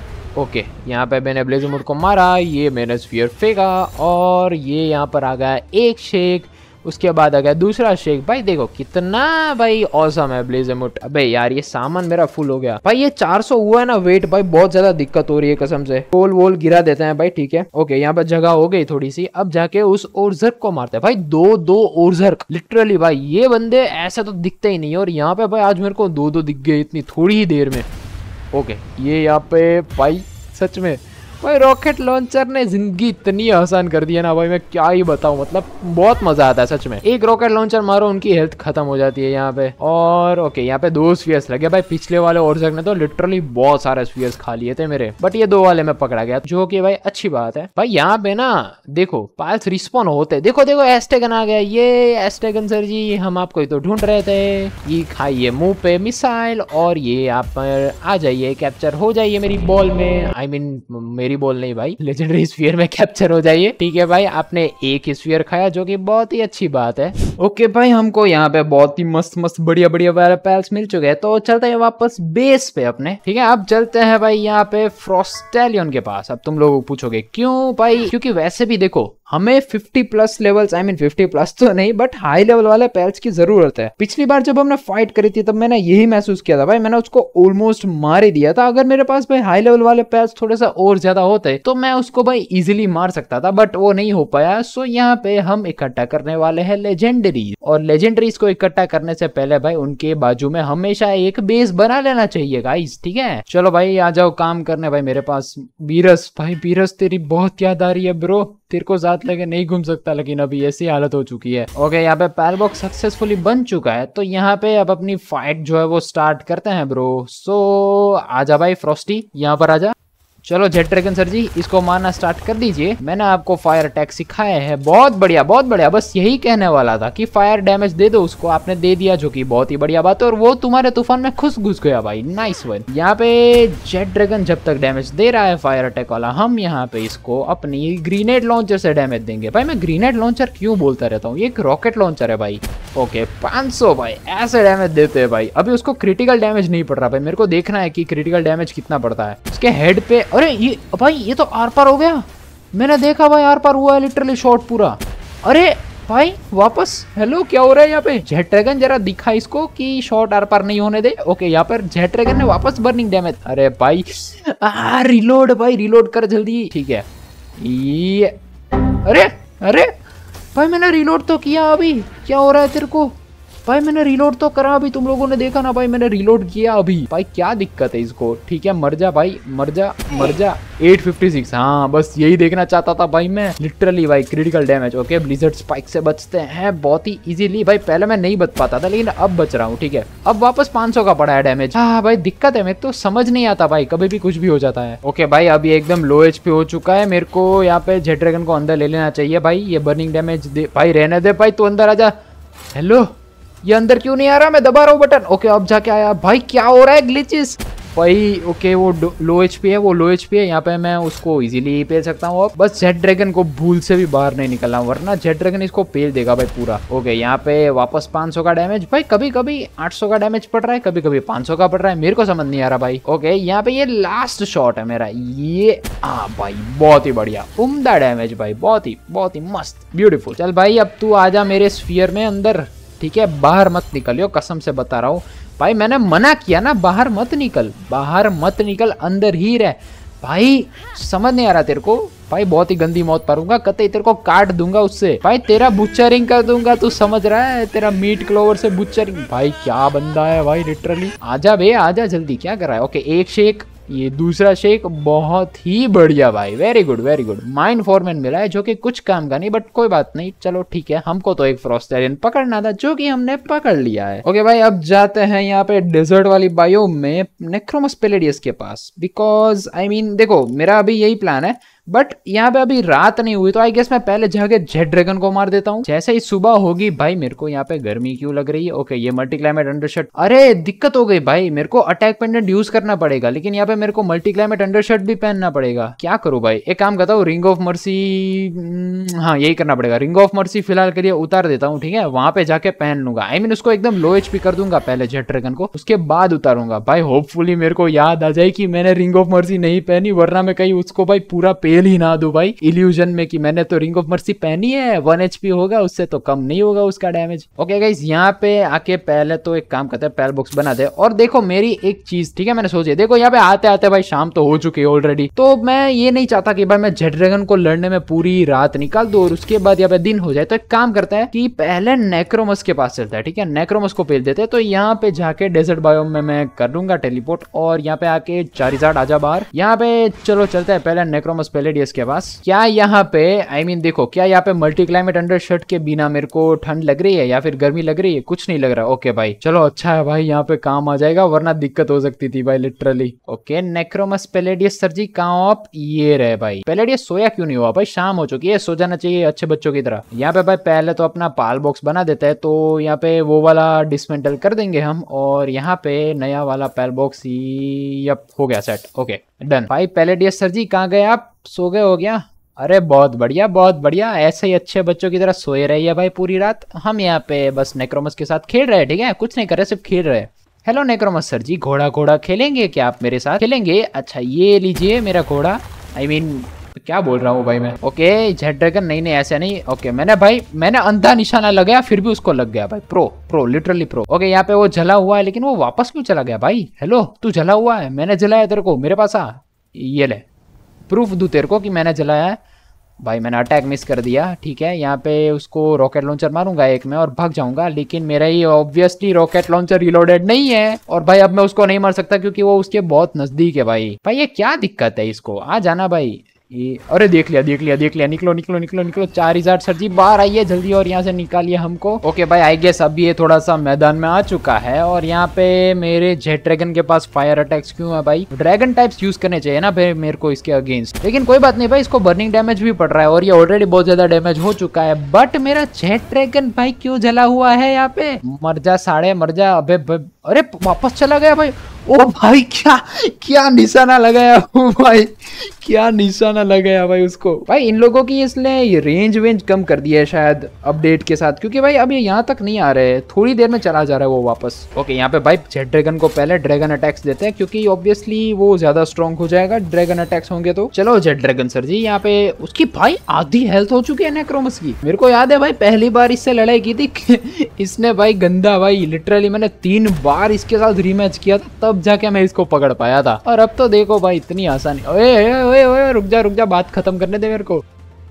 ओके यहाँ पे मैंने ब्लेज़िमिड को मारा, ये मैंने स्फीयर फेंका, और ये यहाँ पर आ गया एक शेक, उसके बाद आ गया दूसरा शेक। भाई देखो कितना भाई औसम है ब्लेज़िमिड। अबे यार ये सामान मेरा फुल हो गया भाई, ये 400 हुआ है ना वेट भाई, बहुत ज्यादा दिक्कत हो रही है कसम से। पोल वोल गिरा देते हैं भाई, ठीक है। ओके यहाँ पर जगह हो गई थोड़ी सी, अब जाके उस ओरजर्क को मारते हैं भाई। दो ओरजर्क लिटरली भाई, ये बंदे ऐसे तो दिखते ही नहीं, और यहाँ पे भाई आज मेरे को दो दिख गए इतनी थोड़ी ही देर में। ओके ये यहाँ पे भाई सच में भाई रॉकेट लॉन्चर ने जिंदगी इतनी आसान कर दी है ना भाई, मैं क्या ही बताऊं, मतलब बहुत मजा आता है सच में। एक रॉकेट लॉन्चर मारो उनकी हेल्थ खत्म हो जाती है यहाँ पे। और ओके यहाँ पे 2 स्फीयर्स लगे भाई, पिछले वाले ओरजर्क ने तो लिटरली बहुत सारे स्फीयर्स खा लिए थे मेरे, बट ये 2 वाले में पकड़ा गया, जो कि भाई अच्छी बात है। भाई यहाँ पे ना देखो पाइल्स रिस्पॉन होते, देखो एस्टेगन आ गया। ये एस्टेगन सर जी हम आपको ही तो ढूंढ रहे थे, ये खाइए मुंह पे मिसाइल, और ये आप आ जाइए, कैप्चर हो जाइए मेरी बॉल में, आई मीन मेरी बॉल नहीं भाई, लेजेंडरी स्फीयर में कैप्चर हो जाइए, ठीक है भाई। आपने एक स्फीयर खाया जो कि बहुत ही अच्छी बात है। ओके भाई हमको यहाँ पे बहुत ही मस्त बढ़िया वाले पैल्स मिल चुके हैं, तो चलते हैं वापस बेस पे अपने, ठीक है। अब चलते हैं भाई यहाँ पे फ्रोस्टेलियन के पास। अब तुम लोग पूछोगे क्यों भाई, क्योंकि वैसे भी देखो हमें 50+ लेवल्स, आई मीन 50+ तो नहीं बट हाई लेवल वाले पैल्स की जरूरत है। पिछली बार जब हमने फाइट करी थी तब मैंने यही महसूस किया था भाई, मैंने उसको ऑलमोस्ट मार ही दिया था। अगर मेरे पास भाई हाई लेवल वाले पैल्स थोड़ा सा और ज्यादा होते तो मैं उसको भाई इजीली मार सकता था, बट वो नहीं हो पाया। सो यहाँ पे हम इकट्ठा करने वाले हैं लेजेंडरीज, और लेजेंडरीज को इकट्ठा करने से पहले भाई उनके बाजू में हमेशा एक बेस बना लेना चाहिए गाइस, ठीक है। चलो भाई आ जाओ काम करने भाई मेरे पास। बीरस भाई, बीरस तेरी बहुत याद आ रही है ब्रो, तेरे को साथ लेके नहीं घूम सकता, लेकिन अभी ऐसी हालत हो चुकी है। ओके यहाँ पे पैल बॉक्स सक्सेसफुली बन चुका है, तो यहाँ पे अब अपनी फाइट जो है वो स्टार्ट करते हैं ब्रो। सो आजा भाई फ्रॉस्टी, यहाँ पर आजा। चलो जेट ड्रैगन सर जी इसको मारना स्टार्ट कर दीजिए। मैंने आपको फायर अटैक सिखाया है, बहुत बढ़िया बहुत बढ़िया। बस यही कहने वाला था कि फायर डैमेज दे दो उसको, आपने दे दिया जो कि बहुत ही बढ़िया बात है, और वो तुम्हारे तूफान में घुस गया भाई, नाइस वन। यहाँ पे जेट ड्रैगन जब तक डैमेज दे रहा है फायर अटैक वाला, हम यहाँ पे इसको अपनी ग्रेनेड लॉन्चर से डैमेज देंगे। भाई मैं ग्रेनेड लॉन्चर क्यों बोलता रहता हूँ, ये एक रॉकेट लॉन्चर है भाई। ओके 500 भाई ऐसे डैमेज देते हैं भाई। अभी उसको क्रिटिकल डैमेज नहीं पड़ रहा भाई, मेरे को देखना है कि क्रिटिकल डैमेज कितना पड़ता है उसके हेड पे। अरे ये भाई ये तो आर पार हो गया, मैंने देखा भाई आर पार हुआ है लिटरली शॉट पूरा। अरे भाई वापस, हेलो क्या हो रहा है यहाँ पे। जेट ड्रैगन जरा दिखा इसको कि शॉट आर पार नहीं होने दे। ओके यहाँ पर जेट ड्रैगन ने वापस बर्निंग डैमेज। अरे भाई रिलोड भाई, रिलोड कर जल्दी, ठीक है। ये अरे भाई मैंने रिलोड तो किया, अभी क्या हो रहा है तेरे को भाई, मैंने रिलोड तो करा, अभी तुम लोगों ने देखा ना भाई, मैंने रिलोड किया अभी। भाई क्या दिक्कत है इसको, ठीक है मर जा भाई, मर जा 856, हाँ बस यही देखना चाहता था भाई मैं लिटरली भाई। Critical damage, okay blizzard spike से बचते हैं बहुत ही इजीली भाई। पहले मैं नहीं बच पाता था लेकिन अब बच रहा हूँ, ठीक है। अब वापस 500 का पड़ा है डैमेज। हाँ भाई दिक्कत है, मेरे तो समझ नहीं आता भाई, कभी भी कुछ भी हो जाता है। ओके भाई अभी एकदम लो HP हो चुका है, मेरे को यहाँ पे जेट ड्रैगन को अंदर ले लेना चाहिए भाई। ये बर्निंग डैमेज दे भाई, रहने दे भाई, तू अंदर आजा। हेलो ये अंदर क्यों नहीं आ रहा, मैं दबा रहा हूँ बटन। ओके अब जाके आया भाई, क्या हो रहा है ग्लिचेस भाई। ओके वो लो HP है, वो लो HP है, यहाँ पे मैं उसको इजीली पेल सकता हूँ। अब बस जेट ड्रैगन को भूल से भी बाहर नहीं निकलना, वरना जेट ड्रैगन इसको पेल देगा भाई पूरा। ओके यहाँ पे वापस 500 का डैमेज भाई, कभी कभी 800 का डैमेज पड़ रहा है, कभी कभी 500 का पड़ रहा है, मेरे को समझ नहीं आ रहा भाई। ओके यहाँ पे ये लास्ट शॉट है मेरा, ये भाई बहुत ही बढ़िया उम्दा डैमेज भाई, बहुत ही मस्त ब्यूटीफुल। चल भाई अब तू आजा मेरे स्फीयर में अंदर, ठीक है। बाहर मत निकलियो, कसम से बता रहा हूँ भाई, मैंने मना किया ना, बाहर मत निकल, अंदर ही रह भाई। समझ नहीं आ रहा तेरे को भाई, बहुत ही गंदी मौत पारूंगा, कतई तेरे को काट दूंगा उससे भाई, तेरा बुच्चरिंग कर दूंगा, तू समझ रहा है, तेरा मीट क्लोवर से बुच्चरिंग। भाई क्या बंदा है भाई लिटरली, आजा बे आजा जल्दी, क्या कर रहा है। ओके एक शेक, ये दूसरा शेक, बहुत ही बढ़िया भाई, वेरी गुड। माइंड फॉर्मेन मिला है जो कि कुछ काम का नहीं, बट कोई बात नहीं, चलो ठीक है। हमको तो एक फ्रोस्टेलियन पकड़ना था जो कि हमने पकड़ लिया है। ओके भाई अब जाते हैं यहाँ पे डेजर्ट वाली बायोम में नेक्रोमस पेलेडियस के पास, बिकॉज आई मीन देखो मेरा अभी यही प्लान है, बट यहाँ पे अभी रात नहीं हुई तो आई गेस मैं पहले जाके जेट ड्रैगन को मार देता हूँ। जैसे ही सुबह होगी भाई मेरे को यहाँ पे गर्मी क्यों लग रही है। ओके ये मल्टी क्लाइमेट अंडरशर्ट, अरे दिक्कत हो गई भाई, मेरे को अटैक पेंडेंट यूज करना पड़ेगा लेकिन यहाँ पे मेरे को मल्टी क्लाइमेट अंडरशर्ट भी पहनना पड़ेगा। क्या करूँ भाई, एक काम करता हूँ रिंग ऑफ मर्सी, हाँ यही करना पड़ेगा। रिंग ऑफ मर्सी फिलहाल के लिए उतार देता हूँ, ठीक है, वहां पे जाके पहन लूंगा। आई मीन उसको एकदम लो एचपी कर दूंगा पहले जेट ड्रैगन को, उसके बाद उतारूंगा भाई। होपफुली मेरे को याद आ जाए कि मैंने रिंग ऑफ मर्सी नहीं पहनी, वरना मैं कहीं उसको भाई पूरा पेल ही ना दूं भाई इल्यूजन में कि मैंने तो रिंग ऑफ मर्सी पहनी है। 1 HP होगा, उससे तो कम नहीं होगा उसका डैमेज। ओके गाइस यहाँ पे आके पहले तो एक काम करते हैं, पैल बॉक्स बना दे। और देखो मेरी एक चीज, ठीक है, मैंने सोची, देखो यहाँ पे आते आते भाई शाम तो हो चुकी है ऑलरेडी, तो मैं ये नहीं चाहता कि भाई मैं जेट ड्रैगन को लड़ने में पूरी रात निकाल दूं और उसके बाद यहाँ पे दिन हो जाए। तो एक काम करता है कि पहले नेक्रोमस के पास चलता है, ठीक है, नेक्रोमस को पेल देते हैं। तो यहाँ पे जाके डेजर्ट बायोम में मैं कर लूंगा टेलीपोर्ट और यहाँ पे आके चारिज़ार्ड आजा बाहर। यहाँ पे चलो चलते हैं पहले नेक्रोमस पेलेडियस के पास। क्या यहाँ पे आई मीन देखो, क्या यहाँ पे मल्टी क्लाइमेट अंडरशर्ट के बिना मेरे को ठंड लग रही है या फिर गर्मी लग रही है? कुछ नहीं लग रहा। ओके भाई चलो अच्छा है भाई, यहाँ पे काम आ जाएगा, वरना दिक्कत हो सकती थी भाई literally. Okay Necromus Paladius sir ji कहाँ आप? ये रहे भाई। पेलेडियस सोया क्यों नहीं हुआ भाई? शाम हो चुकी है, सो जाना चाहिए अच्छे बच्चों की तरह। यहाँ पे भाई पहले तो अपना पाल बॉक्स बना देते हैं, तो यहाँ पे वो वाला डिसमेंटल कर देंगे हम और यहाँ पे नया वाला पैल बॉक्स यप हो गया सेट। ओके डन भाई। पेलेडियस सर जी कहाँ गए आप? सो गए हो गया? अरे बहुत बढ़िया बहुत बढ़िया, ऐसे ही अच्छे बच्चों की तरह सोए रहिए भाई पूरी रात। हम यहाँ पे बस नेक्रोमस के साथ खेल रहे हैं, ठीक है, कुछ नहीं कर रहे, सिर्फ खेल रहे हैं। हेलो नेक्रोमस सर जी, घोड़ा घोड़ा खेलेंगे क्या आप मेरे साथ? खेलेंगे? अच्छा ये लीजिए मेरा घोड़ा। आई मीन क्या बोल रहा हूँ भाई मैं। ओके जेट ड्रैगन, नहीं नहीं ऐसे नहीं। ओके मैंने अंधा निशाना लगाया फिर भी उसको लग गया भाई। Pro literally pro. ओके यहाँ पे वो जला हुआ है लेकिन वो वापस क्यों चला गया भाई? हेलो तू जला हुआ है, मैंने जलाया तेरे को, मेरे पास आ, ये ले प्रूफ दूं तेरे को कि मैंने जलाया है भाई। मैंने अटैक मिस कर दिया, ठीक है। यहाँ पे उसको रॉकेट लॉन्चर मारूंगा एक में और भाग जाऊंगा, लेकिन मेरा ही ऑब्वियसली रॉकेट लॉन्चर रिलोडेड नहीं है और भाई अब मैं उसको नहीं मार सकता क्योंकि वो उसके बहुत नजदीक है भाई। भाई ये क्या दिक्कत है, इसको आ जाना भाई। ये अरे देख लिया, निकलो चारिज़ार्ड सर जी बाहर आइए जल्दी और यहाँ से निकालिए हमको। ओके भाई आई गेस अब ये थोड़ा सा मैदान में आ चुका है और यहाँ पे मेरे जेट ड्रैगन के पास फायर अटैक्स क्यों है भाई? ड्रैगन टाइप्स यूज करने चाहिए ना भाई मेरे को इसके अगेंस्ट, लेकिन कोई बात नहीं भाई, इसको बर्निंग डैमेज भी पड़ रहा है और ये ऑलरेडी बहुत ज्यादा डैमेज हो चुका है। बट मेरा जेट ड्रैगन भाई क्यों जला हुआ है यहाँ पे? मर जा साढ़े मर जा। अबे अरे वापस चला गया भाई। ओ भाई क्या निशाना लगाया भाई, क्या निशाना लगाया भाई उसको। भाई इन लोगों की इसलिए रेंज वेंज कम कर दिया है शायद अपडेट के साथ, क्योंकि भाई अब ये यहाँ तक नहीं आ रहे, थोड़ी देर में चला जा रहा है वो वापस। ओके यहाँ पे भाई जेट ड्रैगन को पहले ड्रैगन अटैक्स देते हैं क्योंकि ऑब्वियसली वो ज्यादा स्ट्रॉन्ग हो जाएगा ड्रैगन अटैक्स होंगे तो। चलो जेट ड्रैगन सर जी, यहाँ पे उसकी भाई आधी हेल्थ हो चुकी है नेक्रोमस की। मेरे को याद है भाई पहली बार इससे लड़ाई की थी इसने भाई गंदा भाई लिटरली मैंने 3 बार इसके साथ रीमैच किया था तब जाके मैं इसको पकड़ पाया था। और अब तो देखो भाई इतनी आसानी। ओए रुक जा बात खत्म करने दे मेरे को।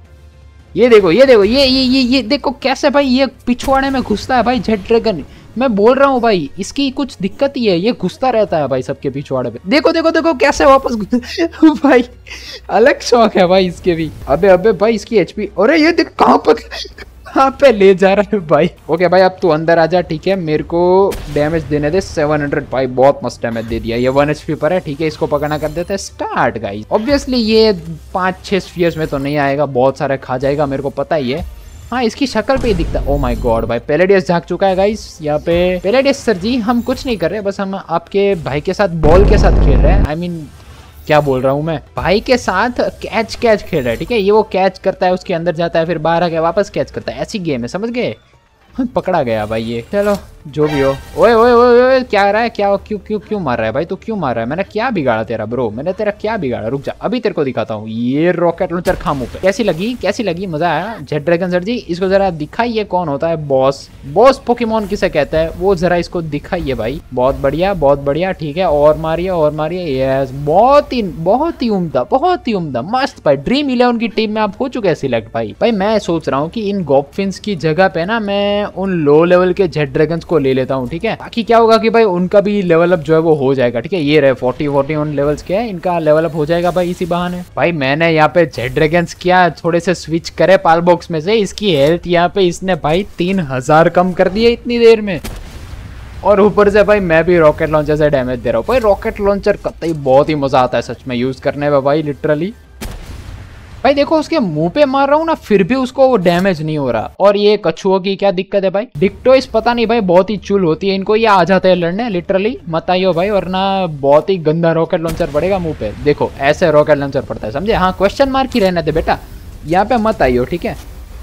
ये देखो ये देखो कैसे भाई ये पिछवाड़े में घुसता है भाई जेट ड्रैगन। मैं बोल रहा हूँ भाई इसकी कुछ दिक्कत ही है, ये घुसता रहता है भाई सबके पिछवाड़े पे। देखो कैसे वापस भाई अलग शौक है भाई इसके भी। अबे भाई इसकी एचपी, अरे ये देख कहाँ पे ले जा रहा है भाई। ओके भाई अब तू अंदर आजा, ठीक है, मेरे को डैमेज देने दे 700 भाई, बहुत मस्त डैमेज दे दिया। ये 1 HP पर है, ठीक है, इसको पकड़ना कर देते हैं स्टार्ट गाइस। ऑब्वियसली ये 5-6 स्फीयर्स में तो नहीं आएगा, बहुत सारे खा जाएगा मेरे को पता ही है। हाँ इसकी शक्ल पे ही दिखता। ओ माय गॉड भाई पेलेडियस झाग चुका है गाइस यहाँ पे। पेलेडियस सर जी हम कुछ नहीं कर रहे, बस हम आपके भाई के साथ बॉल के साथ खेल रहे हैं। आई मीन क्या बोल रहा हूँ मैं, भाई के साथ कैच खेल रहा है, ठीक है। ये वो कैच करता है, उसके अंदर जाता है, फिर बाहर आके वापस कैच करता है, ऐसी गेम है, समझ गए। पकड़ा गया भाई ये। चलो जो भी हो। ओए क्या रहा है, क्या क्यों मार रहा है भाई? तू क्यों मार रहा है? मैंने क्या बिगाड़ा तेरा ब्रो? मैंने तेरा क्या बिगाड़ा? रुक जा अभी तेरे को दिखाता हूँ। ये रॉकेट लॉन्चर खा मुंह पे। कैसी लगी? मजा आया? जेट ड्रैगन सर जी इसको जरा दिखाइए कौन होता है बॉस पोकेमोन किसे कहते हैं वो जरा इसको दिखाइए भाई। बहुत बढ़िया ठीक है, और मारिए। यस बहुत ही उम्दा मस्त भाई। ड्रीम 11 की टीम में आप हो चुके हैं सिलेक्ट भाई। मैं सोच रहा हूँ कि इन गॉबफिन्स की जगह पे ना मैं उन लो लेवल के जेट ड्रैगन्स को ले लेता हूँ, ठीक है। बाकी क्या होगा कि भाई उनका भी लेवल अप जो है वो हो जाएगा, ठीक है। ये रहे 41 लेवल्स के हैं, इनका लेवल अप हो जाएगा भाई इसी बहाने। भाई मैंने यहाँ पे जेट ड्रैगन्स किया थोड़े से स्विच करे पाल बॉक्स में से, इसकी हेल्थ यहाँ पे इसने भाई 3000 कम कर दी है इतनी देर में। और ऊपर से भाई मैं भी रॉकेट लॉन्चर से डैमेज दे रहा हूँ भाई। रॉकेट लॉन्चर कतई बहुत ही मजा आता है सच में यूज करने में भाई लिटरली। भाई देखो उसके मुंह पे मार रहा हूँ ना, फिर भी उसको डैमेज नहीं हो रहा। और ये कछुओं की क्या दिक्कत है भाई, डिक्टोइस पता नहीं भाई, बहुत ही चुल होती है, इनको ये आ जाते हैं लड़ने लिटरली। मत आइयो भाई, वरना बहुत ही गंदा रॉकेट लॉन्चर पड़ेगा मुंह पे। देखो ऐसे रॉकेट लॉन्चर पड़ता है, समझे? हाँ, क्वेश्चन मार्क ही रहने दे बेटा, यहाँ पे मत आइयो, ठीक है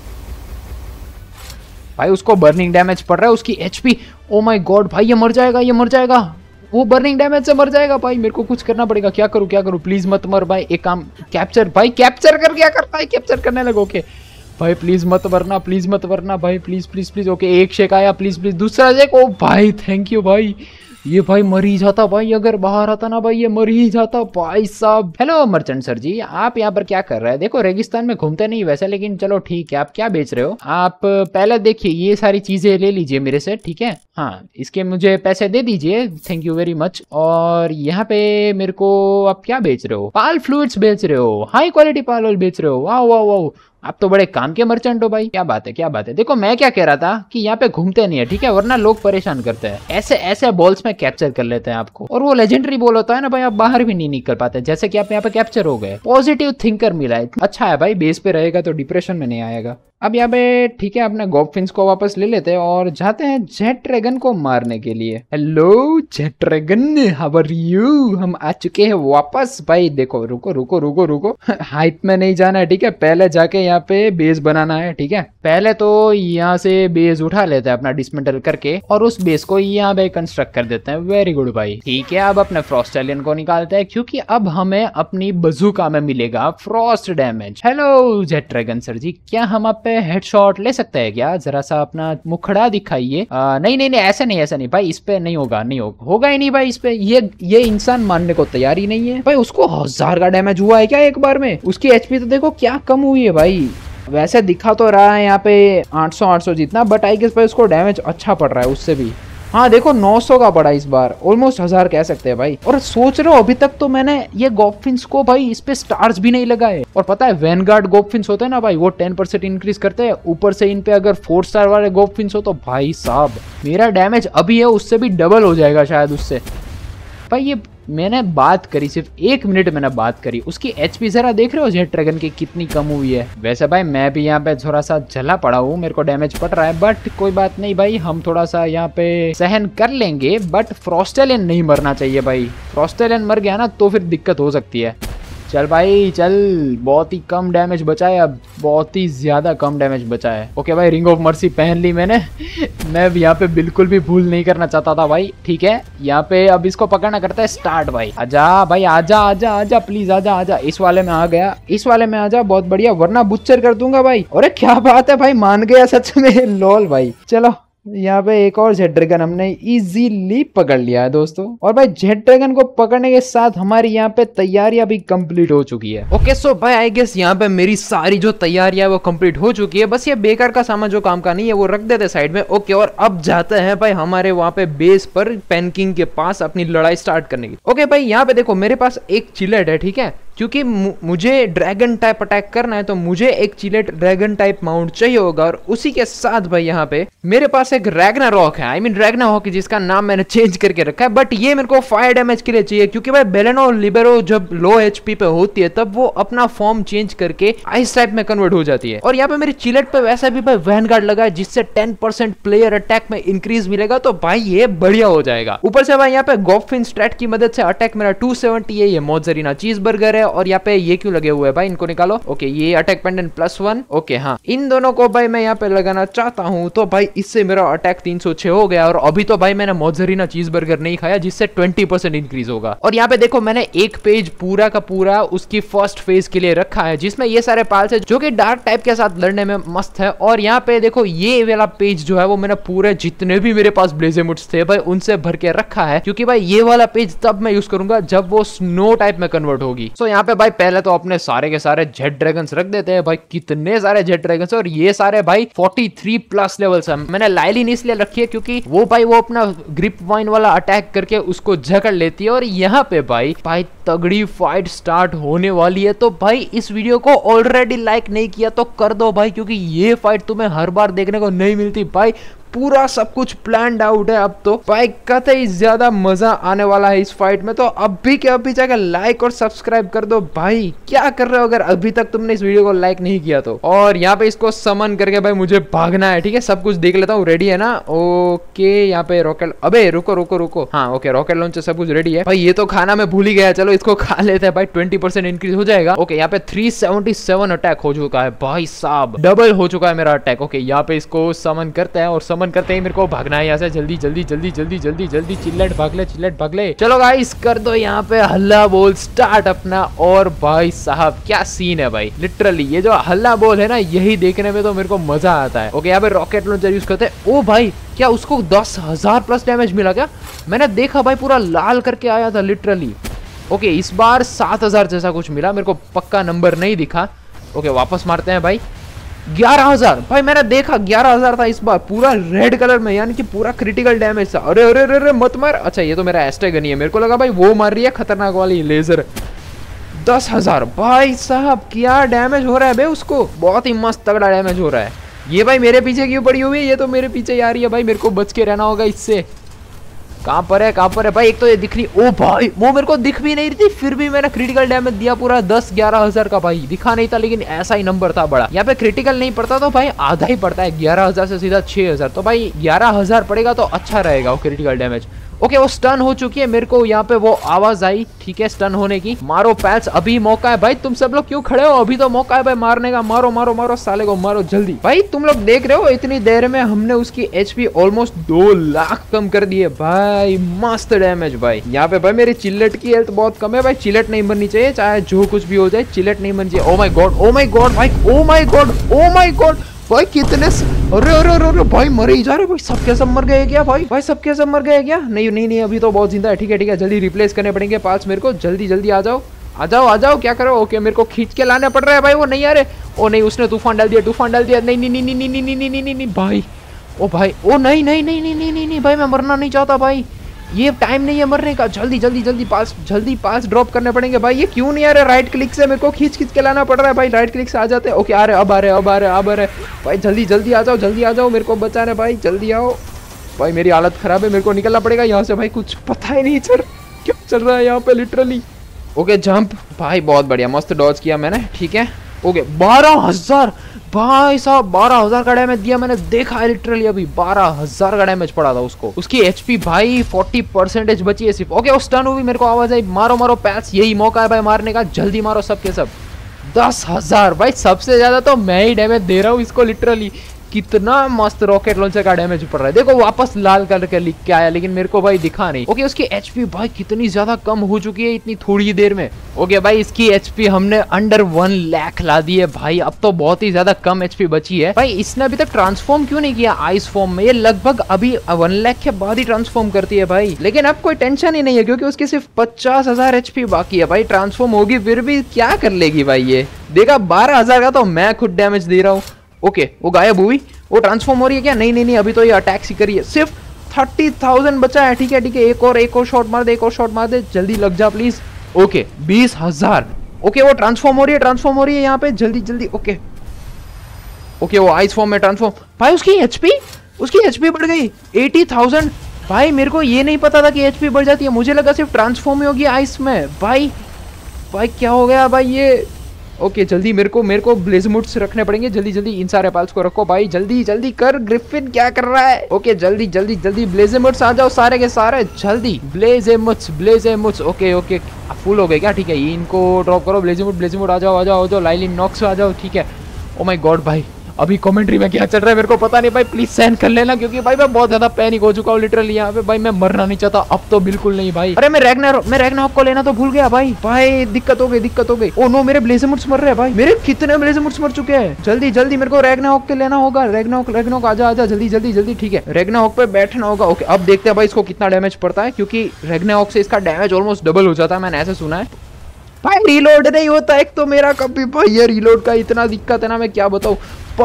भाई। उसको बर्निंग डैमेज पड़ रहा है, उसकी एचपी, ओ माय गॉड भाई, ये मर जाएगा, ये मर जाएगा, वो बर्निंग डैमेज से मर जाएगा भाई। मेरे को कुछ करना पड़ेगा, क्या करूं क्या करूं, प्लीज मत मर भाई। एक काम, कैप्चर भाई, कैप्चर कर, क्या करता है, कैप्चर करने लगो। ओके भाई प्लीज मत मरना, प्लीज मत मरना भाई, प्लीज प्लीज प्लीज। ओके एक शेक आया, प्लीज प्लीज, दूसरा शेक, ओ भाई थैंक यू भाई। ये भाई मर ही जाता भाई, अगर बाहर आता ना भाई, ये मर ही जाता भाई साहब। हेलो मर्चेंट सर जी, आप यहाँ पर क्या कर रहे हैं? देखो रेगिस्तान में घूमते नहीं वैसे, लेकिन चलो ठीक है। आप क्या बेच रहे हो? आप पहले देखिए ये सारी चीजें ले लीजिए मेरे से, ठीक है? हाँ, इसके मुझे पैसे दे दीजिए, थैंक यू वेरी मच। और यहाँ पे मेरे को आप क्या बेच रहे हो? पाल फ्लूइड्स बेच रहे हो, हाई क्वालिटी पाल ऑयल बेच रहे हो, वाह वाह वाह, आप तो बड़े काम के मर्चेंट हो भाई। क्या बात है, क्या बात है। देखो मैं क्या कह रहा था कि यहाँ पे घूमते नहीं है, ठीक है, वरना लोग परेशान करते हैं। ऐसे ऐसे बॉल्स में कैप्चर कर लेते हैं आपको, और वो लेजेंडरी बॉल होता है ना भाई, आप बाहर भी नहीं निकल पाते, जैसे कि आप यहाँ पे कैप्चर हो गए। पॉजिटिव थिंकर मिला है, अच्छा है भाई, बेस पे रहेगा तो डिप्रेशन में नहीं आएगा। अब यहाँ पे ठीक है, अपने गॉबफिन्स को वापस ले लेते हैं और जाते हैं जेट ड्रैगन को मारने के लिए। Hello jet dragon, how are you? हम आ चुके हैं वापस भाई। देखो रुको रुको रुको रुको, हाइप में नहीं जाना है, ठीक है? पहले जाके यहाँ पे बेस बनाना है, ठीक है? पहले तो यहाँ से बेस उठा लेते हैं अपना डिसमेंटल करके, और उस बेस को यहाँ पे कंस्ट्रक्ट कर देते हैं। वेरी गुड भाई, ठीक है। अब अपने फ्रॉस्ट एलियन को निकालते हैं, क्योंकि अब हमें अपनी बजूका में मिलेगा frost damage. Hello jet dragon sir ji, क्या हम आप पे हेडशॉट ले सकते हैं क्या? जरा सा अपना मुखड़ा दिखाइए। नहीं नहीं नहीं, ऐसे नहीं, ऐसा नहीं भाई, इस पे नहीं होगा, नहीं होगा, होगा ही नहीं भाई इस पे। ये इंसान मानने को तैयार ही नहीं है भाई। उसको 1000 का डैमेज हुआ है क्या एक बार में? उसकी एचपी तो देखो क्या कम हुई है भाई। वैसे दिखा तो रहा है यहाँ पे 800 जितना, बट आई गेस भाई उसको डैमेज अच्छा पड़ रहा है उससे भी। हाँ देखो 900 का पड़ा इस बार, ऑलमोस्ट 1000 कह सकते हैं भाई। और सोच रहे हो अभी तक तो मैंने ये गॉबफिन्स को भाई इस पे स्टार्स भी नहीं लगाए। और पता है वैनगार्ड गॉबफिन्स होते हैं ना भाई, वो 10% इंक्रीज करते हैं। ऊपर से इन पे अगर 4 स्टार वाले गॉबफिन्स हो तो भाई साहब मेरा डैमेज अभी है उससे भी डबल हो जाएगा शायद उससे। भाई ये मैंने बात करी, सिर्फ 1 मिनट मैंने बात करी, उसकी एचपी जरा देख रहे हो जेट ड्रैगन की कितनी कम हुई है। वैसे भाई मैं भी यहाँ पे थोड़ा सा जला पड़ा हूँ, मेरे को डैमेज पड़ रहा है, बट कोई बात नहीं भाई, हम थोड़ा सा यहाँ पे सहन कर लेंगे। बट फ्रॉस्ट एलियन नहीं मरना चाहिए भाई, फ्रॉस्ट एलियन मर गया ना तो फिर दिक्कत हो सकती है। चल भाई चल, बहुत ही कम डैमेज बचा है, अब बहुत ही ज्यादा कम डैमेज बचा है। ओके भाई, रिंग ऑफ मर्सी पहन ली मैंने। मैं यहाँ पे बिल्कुल भी भूल नहीं करना चाहता था भाई, ठीक है? यहाँ पे अब इसको पकड़ना करता है स्टार्ट भाई। आजा भाई, आजा आजा आजा प्लीज, आजा आजा। इस वाले में आ गया, इस वाले में आजा, बहुत बढ़िया, वरना बुच्चर कर दूंगा भाई। अरे क्या बात है भाई, मान गया सच में, लॉल भाई। चलो यहाँ पे एक और जेट ड्रैगन हमने इजीली पकड़ लिया है दोस्तों। और भाई जेट ड्रैगन को पकड़ने के साथ हमारी यहाँ पे तैयारियां भी कंप्लीट हो चुकी है। ओके सो भाई आई गेस यहाँ पे मेरी सारी जो तैयारियां वो कंप्लीट हो चुकी है। बस ये बेकार का सामान जो काम का नहीं है वो रख देते साइड में। ओके, और अब जाते हैं भाई हमारे वहाँ पे बेस पर पेनकिंग के पास अपनी लड़ाई स्टार्ट करने की। ओके भाई, यहाँ पे देखो मेरे पास एक चिलेट है, ठीक है? क्योंकि मुझे ड्रैगन टाइप अटैक करना है तो मुझे एक चिलेट ड्रैगन टाइप माउंट चाहिए होगा। और उसी के साथ भाई यहाँ पे मेरे पास एक रैग्नारॉक है, आई मीन रैग्नारॉक, जिसका नाम मैंने चेंज करके रखा है। बट ये मेरे को फायर डैमेज के लिए चाहिए, क्योंकि भाई बेलेनो लिबेरो जब लो एचपी पे होती है तब वो अपना फॉर्म चेंज करके आइस टाइप में कन्वर्ट हो जाती है। और यहाँ पे मेरी चिलेट पे वैसा भी भाई वैनगार्ड लगा है, जिससे 10% प्लेयर अटैक में इंक्रीज मिलेगा, तो भाई ये बढ़िया हो जाएगा। ऊपर से भाई यहाँ पे गॉबफिन स्ट्रैट की मदद से अटैक मेरा 270 है। ये मोज़रेला चीज बर्गर है। और यहाँ पे ये क्यों लगे हुए हैं भाई, इनको निकालो। ओके, ये अटैक पेंडेंट +1। ओके हाँ, इन दोनों को भाई मैं यहाँ पे लगाना चाहता हूँ, तो भाई इससे मेरा अटैक 306 हो गया। और अभी तो भाई मैंने मोज़रेला चीज बर्गर नहीं खाया, जिससे 20% इंक्रीज होगा। और यहाँ पे देखो मैंने एक पेज पूरा का पूरा उसकी फर्स्ट फेज के लिए रखा है, जिसमें ये सारे पाल्स है जो कि डार्क टाइप के साथ लड़ने में मस्त है। और यहाँ पे देखो ये वाला पेज जो है वो मैंने पूरे जितने भी मेरे पास ब्लेजेमुट्स थे भाई उनसे भर के रखा है, क्योंकि भाई ये वाला पेज तब मैं यूज करूंगा जब वो स्नो टाइप में कन्वर्ट होगी। सो यहाँ पे भाई पहले तो अपने सारे के सारे जेट ड्रैगन्स रख देते हैं भाई। कितने सारे जेट ड्रैगन्स, और ये सारे भाई 43+ लेवल्स है। मैंने लाइलिन इसलिए रखी है क्योंकि वो भाई वो अपना ग्रिप वाइन वाला अटैक करके उसको जकड़ लेती है। और यहाँ पे भाई तगड़ी फाइट स्टार्ट होने वाली है। तो भाई इस वीडियो को ऑलरेडी लाइक नहीं किया तो कर दो भाई, क्योंकि ये फाइट तुम्हें हर बार देखने को नहीं मिलती भाई। पूरा सब कुछ प्लान्ड आउट है। अब तो भाई कतई ज्यादा मजा आने वाला है इस फाइट में। तो अभी के अभी जाकर लाइक और सब्सक्राइब कर दो भाई। क्या कर रहे हो अगर अभी तक तुमने इस वीडियो को लाइक नहीं किया तो। और यहाँ पे इसको समन करके भाई मुझे भागना है, ठीक है। सब कुछ देख लेता हूँ, रेडी है ना। ओके यहाँ पे रॉकेट, अबे रुको रुको रुको, हाँ ओके रॉकेट लॉन्चर सब कुछ रेडी है भाई। ये तो खाना मैं भूल ही गया, चलो इसको खा लेते हैं भाई, 20% इंक्रीज हो जाएगा। ओके यहाँ पे 377 अटैक हो चुका है भाई साहब, डबल हो चुका है मेरा अटैक। ओके यहाँ पे इसको समन करते हैं और समन करते ही मेरे को भागना है यहाँ से। जल्दी जल्दी जल्दी जल्दी जल्दी जल्दी, चिल्लेट भाग ले, चिल्लेट भाग ले। चलो गाइस कर दो यहाँ पे हल्ला बोल स्टार्ट अपना। और भाई साहब क्या सीन है भाई, लिटरली ये जो हल्ला बोल है ना, यही देखने में तो मेरे को मजा आता है। ओके यहाँ पे रॉकेट लॉन्चर यूज करते हैं। ओ भाई क्या उसको 10,000 प्लस डैमेज मिला क्या? मैंने देखा भाई पूरा लाल करके आया था लिटरली। ओके इस बार 7,000 जैसा कुछ मिला, मेरे को पक्का नंबर नहीं दिखा। ओके वापस मारते हैं भाई। 11,000 भाई मैंने देखा 11,000 था इस बार, पूरा रेड कलर में, यानी कि पूरा क्रिटिकल डैमेज था। अरे अरे अरे अरे मत मार। अच्छा ये तो मेरा एस्टेगन ही है, मेरे को लगा भाई वो मार रही है खतरनाक वाली लेजर। 10,000 भाई साहब क्या डैमेज हो रहा है भाई उसको, बहुत ही मस्त तगड़ा डैमेज हो रहा है। ये भाई मेरे पीछे क्यों पड़ी हुई है? ये तो मेरे पीछे ही आ रही है भाई, मेरे को बच के रहना होगा इससे। कहाँ पर है, कहाँ पर है भाई? एक तो ये दिख रही, ओ भाई वो मेरे को दिख भी नहीं रही थी, फिर भी मैंने क्रिटिकल डैमेज दिया पूरा 10-11,000 का भाई। दिखा नहीं था लेकिन ऐसा ही नंबर था बड़ा। यहाँ पे क्रिटिकल नहीं पड़ता तो भाई आधा ही पड़ता है, 11,000 से सीधा 6,000। तो भाई 11,000 पड़ेगा तो अच्छा रहेगा वो क्रिटिकल डैमेज। ओके वो स्टन हो चुकी है, मेरे को यहाँ पे वो आवाज आई, ठीक है स्टन होने की। मारो पैच, अभी मौका है भाई। तुम सब लोग क्यों खड़े हो? अभी तो मौका है भाई मारने का। मारो मारो मारो साले को, मारो जल्दी भाई। तुम लोग देख रहे हो इतनी देर में हमने उसकी एचपी ऑलमोस्ट 2 लाख कम कर दी है भाई। मस्त डैमेज भाई। यहाँ पे भाई मेरी चिल्लेट की हेल्थ बहुत कम है भाई। चिल्लेट नहीं बननी चाहिए, चाहे जो कुछ भी हो जाए, चिल्लेट नहीं बननी चाहिए। Oh my god, oh my god भाई, oh my god, oh my god भाई कितने अरे अरे अरे अरे भाई मर ही जा रहे भाई। सबके सब मर गए क्या भाई? भाई सबके सब मर गए क्या? नहीं नहीं नहीं अभी तो बहुत जिंदा है। ठीक है ठीक है, जल्दी रिप्लेस करने पड़ेंगे पार्ट्स मेरे को। जल्दी जल्दी आ जाओ आ जाओ आ जाओ। क्या करो? ओके मेरे को खींच के लाना पड़ रहा है भाई, वो नहीं आ रहे। ओ नहीं उसने तूफान डाल दिया, तूफान डाल दिया। नहीं नहीं नहीं नहीं नहीं नहीं नहीं नहीं नहीं भाई, ओ भाई, ओ नहीं नहीं नहीं नहीं नहीं नहीं भाई, मैं मरना नहीं चाहता भाई, ये टाइम नहीं है मरने का। जल्दी जल्दी जल्दी पास ड्रॉप करने पड़ेंगे भाई। ये क्यों नहीं आ रहे? राइट क्लिक से मेरे को खींच खींच के लाना पड़ रहा है भाई। राइट क्लिक से आ जाते हैं। ओके आ रहे, अब आ रहे, अब आ रहे, अब आ रहे भाई। जल्दी जल्दी आ जाओ, जल्दी आ जाओ, मेरे को बचा रहे भाई, जल्दी आओ भाई। मेरी हालत खराब है, मेरे को निकलना पड़ेगा यहाँ से भाई। कुछ पता ही नहीं चल क्या चल रहा है यहाँ पे लिटरली। ओके जंप भाई, बहुत बढ़िया, मस्त डॉज किया मैंने, ठीक है। ओके 12,000 भाई साहब, 12,000 का डैमेज दिया मैंने, देखा है लिटरली अभी 12,000 का डैमेज पड़ा था उसको। उसकी एचपी भाई 40% बची है सिर्फ। ओके वो स्टन हुई, मेरे को आवाज आई, मारो मारो पैच, यही मौका है भाई मारने का, जल्दी मारो सबके सब। 10,000 भाई, सबसे ज्यादा तो मैं ही डैमेज दे रहा हूँ इसको लिटरली। कितना मस्त रॉकेट लॉन्चर का डैमेज पड़ रहा है, देखो वापस लाल करके लिख के आया, लेकिन मेरे को भाई दिखा नहीं। ओके उसकी एचपी भाई कितनी ज्यादा कम हो चुकी है इतनी थोड़ी देर में। ओके भाई इसकी एचपी हमने अंडर 1 लाख ला दी है भाई, अब तो बहुत ही ज्यादा कम एचपी बची है भाई। इसने अभी तक ट्रांसफॉर्म क्यों नहीं किया आइस फॉर्म में? ये लगभग अभी 1 लाख के बाद ही ट्रांसफॉर्म करती है भाई, लेकिन अब कोई टेंशन ही नहीं है क्योंकि उसकी सिर्फ 50,000 एचपी बाकी है भाई। ट्रांसफॉर्म होगी फिर भी क्या कर लेगी भाई ये, देखा 12,000 का तो मैं खुद डैमेज दे रहा हूँ। ओके वो गायब हुई, वो ट्रांसफॉर्म हो रही है क्या? नहीं नहीं नहीं अभी तो ये अटैक सी करी है। सिर्फ 30,000 बचा है, ठीक है ठीक है। एक और शॉट मार दे, एक और शॉट मार दे, जल्दी लग जा प्लीज। ओके 20,000। ओके वो ट्रांसफॉर्म हो रही है, ट्रांसफॉर्म हो रही है यहाँ पे, जल्दी जल्दी। ओके ओके वो आइस फॉर्म में ट्रांसफॉर्म भाई। उसकी एचपी बढ़ गई 80,000 भाई। मेरे को ये नहीं पता था कि एचपी बढ़ जाती है, मुझे लगा सिर्फ ट्रांसफॉर्म ही होगी आइस में भाई। भाई क्या हो गया भाई ये? ओके जल्दी मेरे को ब्लेजमुट्स रखने पड़ेंगे, जल्दी जल्दी इन सारे पाल्स को रखो भाई, जल्दी जल्दी कर। ग्रिफिन क्या कर रहा है? ओके जल्दी जल्दी जल्दी ब्लेजमुट्स आ जाओ सारे के सारे, जल्दी ब्लेजमुट्स। ओके ओके फुल हो गए क्या? ठीक है इनको ड्रॉप करो। ब्लेजमुट आ जाओ लाइलिन नॉक्स आ जाओ, ठीक है। ओ माय गॉड भाई अभी कमेंट्री में क्या चल रहा है मेरे को पता नहीं भाई, प्लीज सहन कर लेना क्योंकि भाई मैं बहुत ज्यादा पैनिक हो चुका हूँ लिटरली यहाँ पे भाई। मैं मरना नहीं चाहता अब तो बिल्कुल नहीं भाई। अरे मैं रैग्नारॉक को लेना तो भूल गया भाई दिक्कत हो गई। ओ नो मेरे ब्लेजमुट्स मर रहे हैं भाई, मेरे कितने ब्लेजमुट्स मर चुके हैं। जल्दी जल्दी मेरे को रैग्नारॉक के लेना होगा। रैग्नारॉक आजा जल्दी जल्दी जल्दी, ठीक है रैग्नारॉक पे बैठना होगा। ओके अब देखते हैं भाई इसको कितना डैमेज पड़ता है, क्योंकि रैग्नारॉक से इसका डैमेज ऑलमोस्ट डबल हो जाता है, मैंने ऐसे सुना है भाई। रिलोड नहीं होता एक तो मेरा कभी भाई, ये रिलोड का इतना दिक्कत है ना, मैं क्या बताऊं।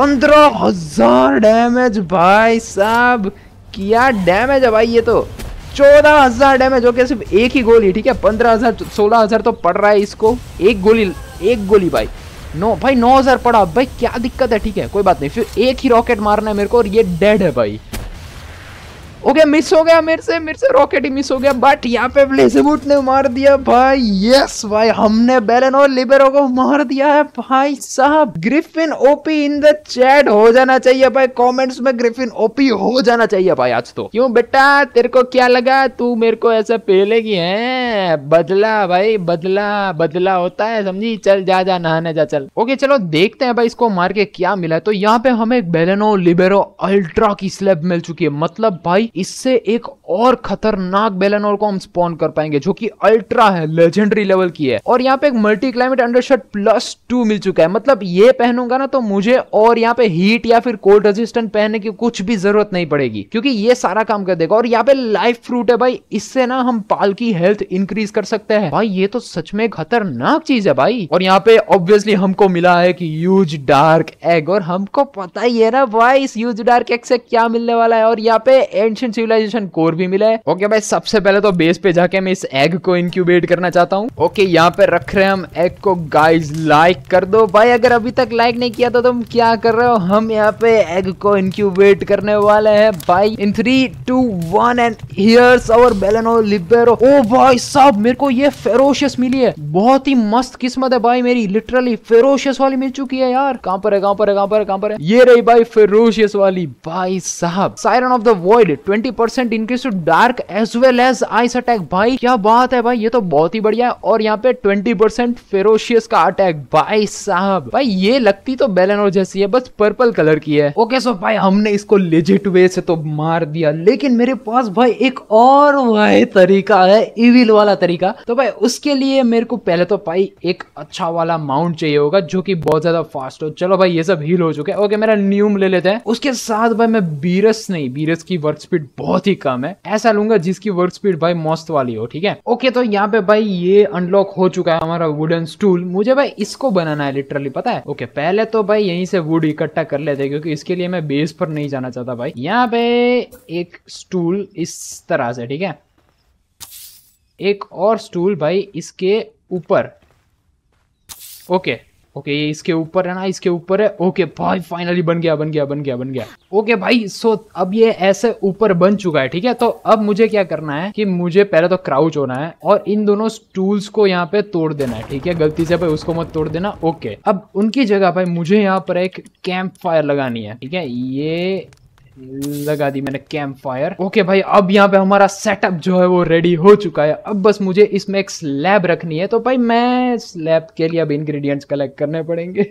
15,000 डैमेज भाई साहब, क्या डैमेज है भाई ये तो। 14,000 डैमेज हो गया सिर्फ एक ही गोली, ठीक है। 15,000 16,000 तो पड़ रहा है इसको, एक गोली भाई। 9,000 पड़ा भाई, क्या दिक्कत है? ठीक है कोई बात नहीं, फिर एक ही रॉकेट मारना है मेरे को और ये डेड है भाई। ओके मिस हो गया मेरे से रॉकेट ही मिस हो गया, बट यहाँ पे ब्लेज़िमुथ ने मार दिया भाई। यस भाई, हमने बेलेनोर लिबेरो को मार दिया है भाई साहब। Griffin OP in the chat हो जाना चाहिए भाई, कमेंट्स में ग्रिफिन ओपी हो जाना चाहिए भाई आज तो। क्यों बेटा, तेरे को क्या लगा तू मेरे को ऐसा पेलेगी है? बदला भाई, बदला होता है, समझी? चल जा नहाने जा, चल। ओके चलो देखते हैं भाई इसको मार के क्या मिला है। तो यहाँ पे हमें बेलेनोर लिबेरो अल्ट्रा की स्लैब मिल चुकी है, मतलब भाई इससे एक और खतरनाक बेलेनोर को हम स्पॉन कर पाएंगे जो कि अल्ट्रा है, लेजेंडरी लेवल की है। और यहाँ पे एक मल्टी क्लाइमेट अंडरशर्ट +2 मिल चुका है, मतलब ये पहनूंगा ना तो मुझे और यहाँ पे हीट या फिर कोल्ड रेजिस्टेंट पहनने की कुछ भी जरूरत नहीं पड़ेगी, क्योंकि ये सारा काम कर देगा। और यहाँ पे लाइफ फ्रूट है भाई, इससे ना हम पाल की हेल्थ इंक्रीज कर सकते हैं भाई। ये तो सच में खतरनाक चीज है भाई। और यहाँ पे ऑब्वियसली हमको मिला है कि ह्यूज डार्क एग, और हमको पता ही है ना भाई इस ह्यूज डार्क एग से क्या मिलने वाला है। और यहाँ पे एंशिएंट सिविलाइजेशन कोर भी मिला है। ओके भाई, सबसे पहले तो बेस पे जाके मैं इस एग को इंक्यूबेट करना चाहता हूँ। ओके यहाँ पे रख रहे हैं हम एग को। गाइस लाइक कर दो भाई, अगर अभी तक लाइक नहीं किया तो तुम क्या कर रहे हो। हम यहाँ पे एग को इंक्यूबेट करने वाले हैं भाई in 3, 2, 1 and here's our Bellanoir Libero. ओ भाई साहब, मेरे को ये फेरोशियस मिली है, बहुत ही मस्त किस्मत है भाई मेरी, लिटरली फेरोशियस वाली मिल चुकी है यार। कहां पर है? ये रही भाई फेरोशियस वाली भाई साहब। Siren of the Void 20% increase to dark as well as ice attack. भाई क्या बात है भाई, ये तो बहुत ही बढ़िया है। और यहाँ पे 20% फेरोशियस का अटैक भाई साहब। भाई ये लगती तो बेलेनोर जैसी है, बस पर्पल कलर की है। ओके सो भाई हमने इसको लेजिट वे से तो मार दिया, लेकिन मेरे पास भाई एक और भाई तरीका है, इविल वाला तरीका। तो भाई उसके लिए मेरे को पहले तो भाई एक अच्छा वाला माउंट चाहिए होगा जो कि बहुत ज्यादा फास्ट हो। चलो भाई ये सब हील हो चुके हैं। ओके मेरा न्यूम ले लेते हैं। उसके साथ भाई मैं बीरस की वर्क स्पीड बहुत ही कम है, ऐसा लूंगा जिसकी वर्क स्पीड भाई मस्त वाली हो, ठीक है। ओके तो यहाँ पे भाई ये अनलॉक हो चुका है हमारा वुडन स्टूल। मुझे भाई इसको बनाना है लिटरली, पता है। ओके पहले तो भाई यहीं से वुड इकट्ठा कर लेते हैं, क्योंकि इसके लिए मैं बेस पर नहीं जाना चाहता भाई। यहाँ पे एक स्टूल इस तरह से, ठीक है, एक और स्टूल भाई इसके ऊपर। ओके ये इसके ऊपर है ना, इसके ऊपर है। ओके भाई फाइनली बन गया। ओके भाई सो अब ये ऐसे ऊपर बन चुका है, ठीक है। तो अब मुझे क्या करना है कि मुझे पहले तो क्राउच होना है और इन दोनों स्टूल्स को यहाँ पे तोड़ देना है, ठीक है। गलती से भाई उसको मत तोड़ देना। ओके अब उनकी जगह भाई मुझे यहाँ पर एक कैंप फायर लगानी है, ठीक है। ये लगा दी मैंने कैंप फायर। ओके भाई अब यहाँ पे हमारा सेटअप जो है वो रेडी हो चुका है। अब बस मुझे इसमें एक स्लैब रखनी है, तो भाई मैं स्लैब के लिए अब इंग्रेडिएंट्स कलेक्ट करने पड़ेंगे।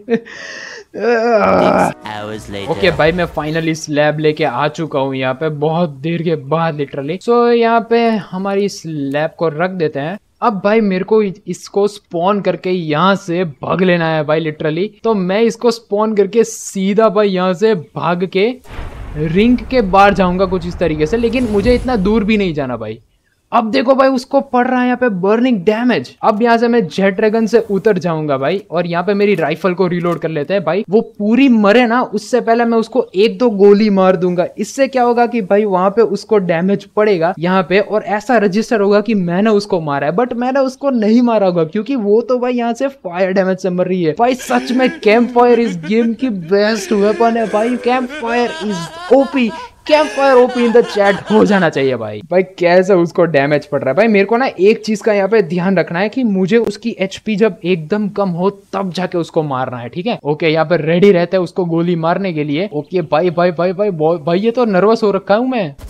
ओके भाई मैं फाइनली स्लैब लेके आ चुका हूँ यहाँ पे, बहुत देर के बाद लिटरली। सो यहाँ पे हमारी स्लैब को रख देते हैं। अब भाई मेरे को इसको स्पॉन करके यहाँ से भाग लेना है भाई लिटरली। तो मैं इसको स्पॉन करके सीधा भाई यहाँ से भाग के रिंग के बाहर जाऊंगा कुछ इस तरीके से, लेकिन मुझे इतना दूर भी नहीं जाना भाई। अब देखो भाई उसको पड़ रहा है यहाँ पे बर्निंग डैमेज। अब यहाँ से मैं जेट ड्रैगन से उतर जाऊंगा भाई, और यहाँ पे मेरी राइफल को रिलोड कर लेते हैं भाई। वो पूरी मरे ना उससे पहले मैं उसको 1-2 गोली मार दूंगा। इससे क्या होगा कि भाई वहां पे उसको डैमेज पड़ेगा यहाँ पे, और ऐसा रजिस्टर होगा कि मैंने उसको मारा है, बट मैंने उसको नहीं मारा होगा क्योंकि वो तो भाई यहाँ से फायर डैमेज से मर रही है। भाई सच में कैंप फायर इस गेम की बेस्ट वेपन है भाई। Camp fire is OP, camp fire OP in the chat हो जाना चाहिए भाई। भाई कैसे उसको डैमेज पड़ रहा है भाई। मेरे को ना एक चीज का यहाँ पे ध्यान रखना है कि मुझे उसकी एचपी जब एकदम कम हो तब जाके उसको मारना है, ठीक है। ओके यहाँ पे रेडी रहते हैं उसको गोली मारने के लिए। ओके भाई ये तो नर्वस हो रखा हूँ मैं।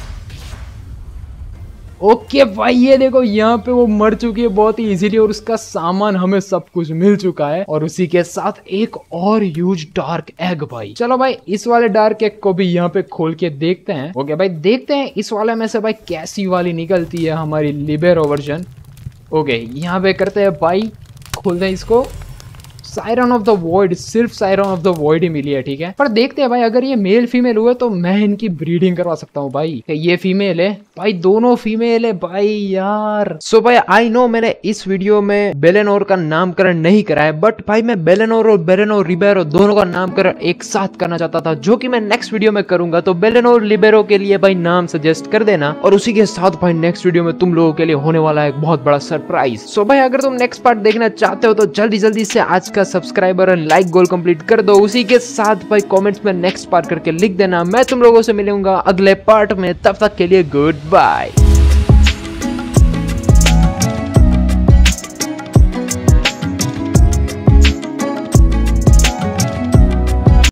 ओके भाई ये देखो यहाँ पे वो मर चुकी है बहुत ही इजीली, और उसका सामान हमें सब कुछ मिल चुका है, और उसी के साथ एक और ह्यूज डार्क एग भाई। चलो भाई इस वाले डार्क एग को भी यहाँ पे खोल के देखते हैं। ओके भाई देखते हैं इस वाले में से भाई कैसी वाली निकलती है हमारी लिबेरो वर्जन। ओके यहाँ पे करते हैं भाई, खोलते हैं इसको। सायरन ऑफ द वॉइड, सिर्फ सायरन ऑफ द वॉइड ही मिली है, ठीक है। पर देखते हैं भाई अगर ये मेल फीमेल हुए तो मैं इनकी ब्रीडिंग करवा सकता हूँ भाई। ये फीमेल है भाई, दोनों फीमेल है भाई यार। सो भाई आई नो मैंने इस वीडियो में बेलेनोर का नामकरण नहीं करा है, बट भाई मैं बेलेनोर और बेलेनोर लिबेरो दोनों का नामकरण एक साथ करना चाहता था, जो कि मैं नेक्स्ट वीडियो में करूंगा। तो बेलेनोर लिबेरो के लिए भाई नाम सजेस्ट कर देना, और उसी के साथ भाई नेक्स्ट वीडियो में तुम लोगों के लिए होने वाला है एक बहुत बड़ा सरप्राइज। सो भाई अगर तुम नेक्स्ट पार्ट देखना चाहते हो तो जल्दी जल्दी से आज का सब्सक्राइबर और लाइक गोल कंप्लीट कर दो। उसी के साथ भाई कमेंट्स में नेक्स्ट पार्ट करके लिख देना। मैं तुम लोगों से मिलूंगा अगले पार्ट में, तब तक के लिए गुड बाय।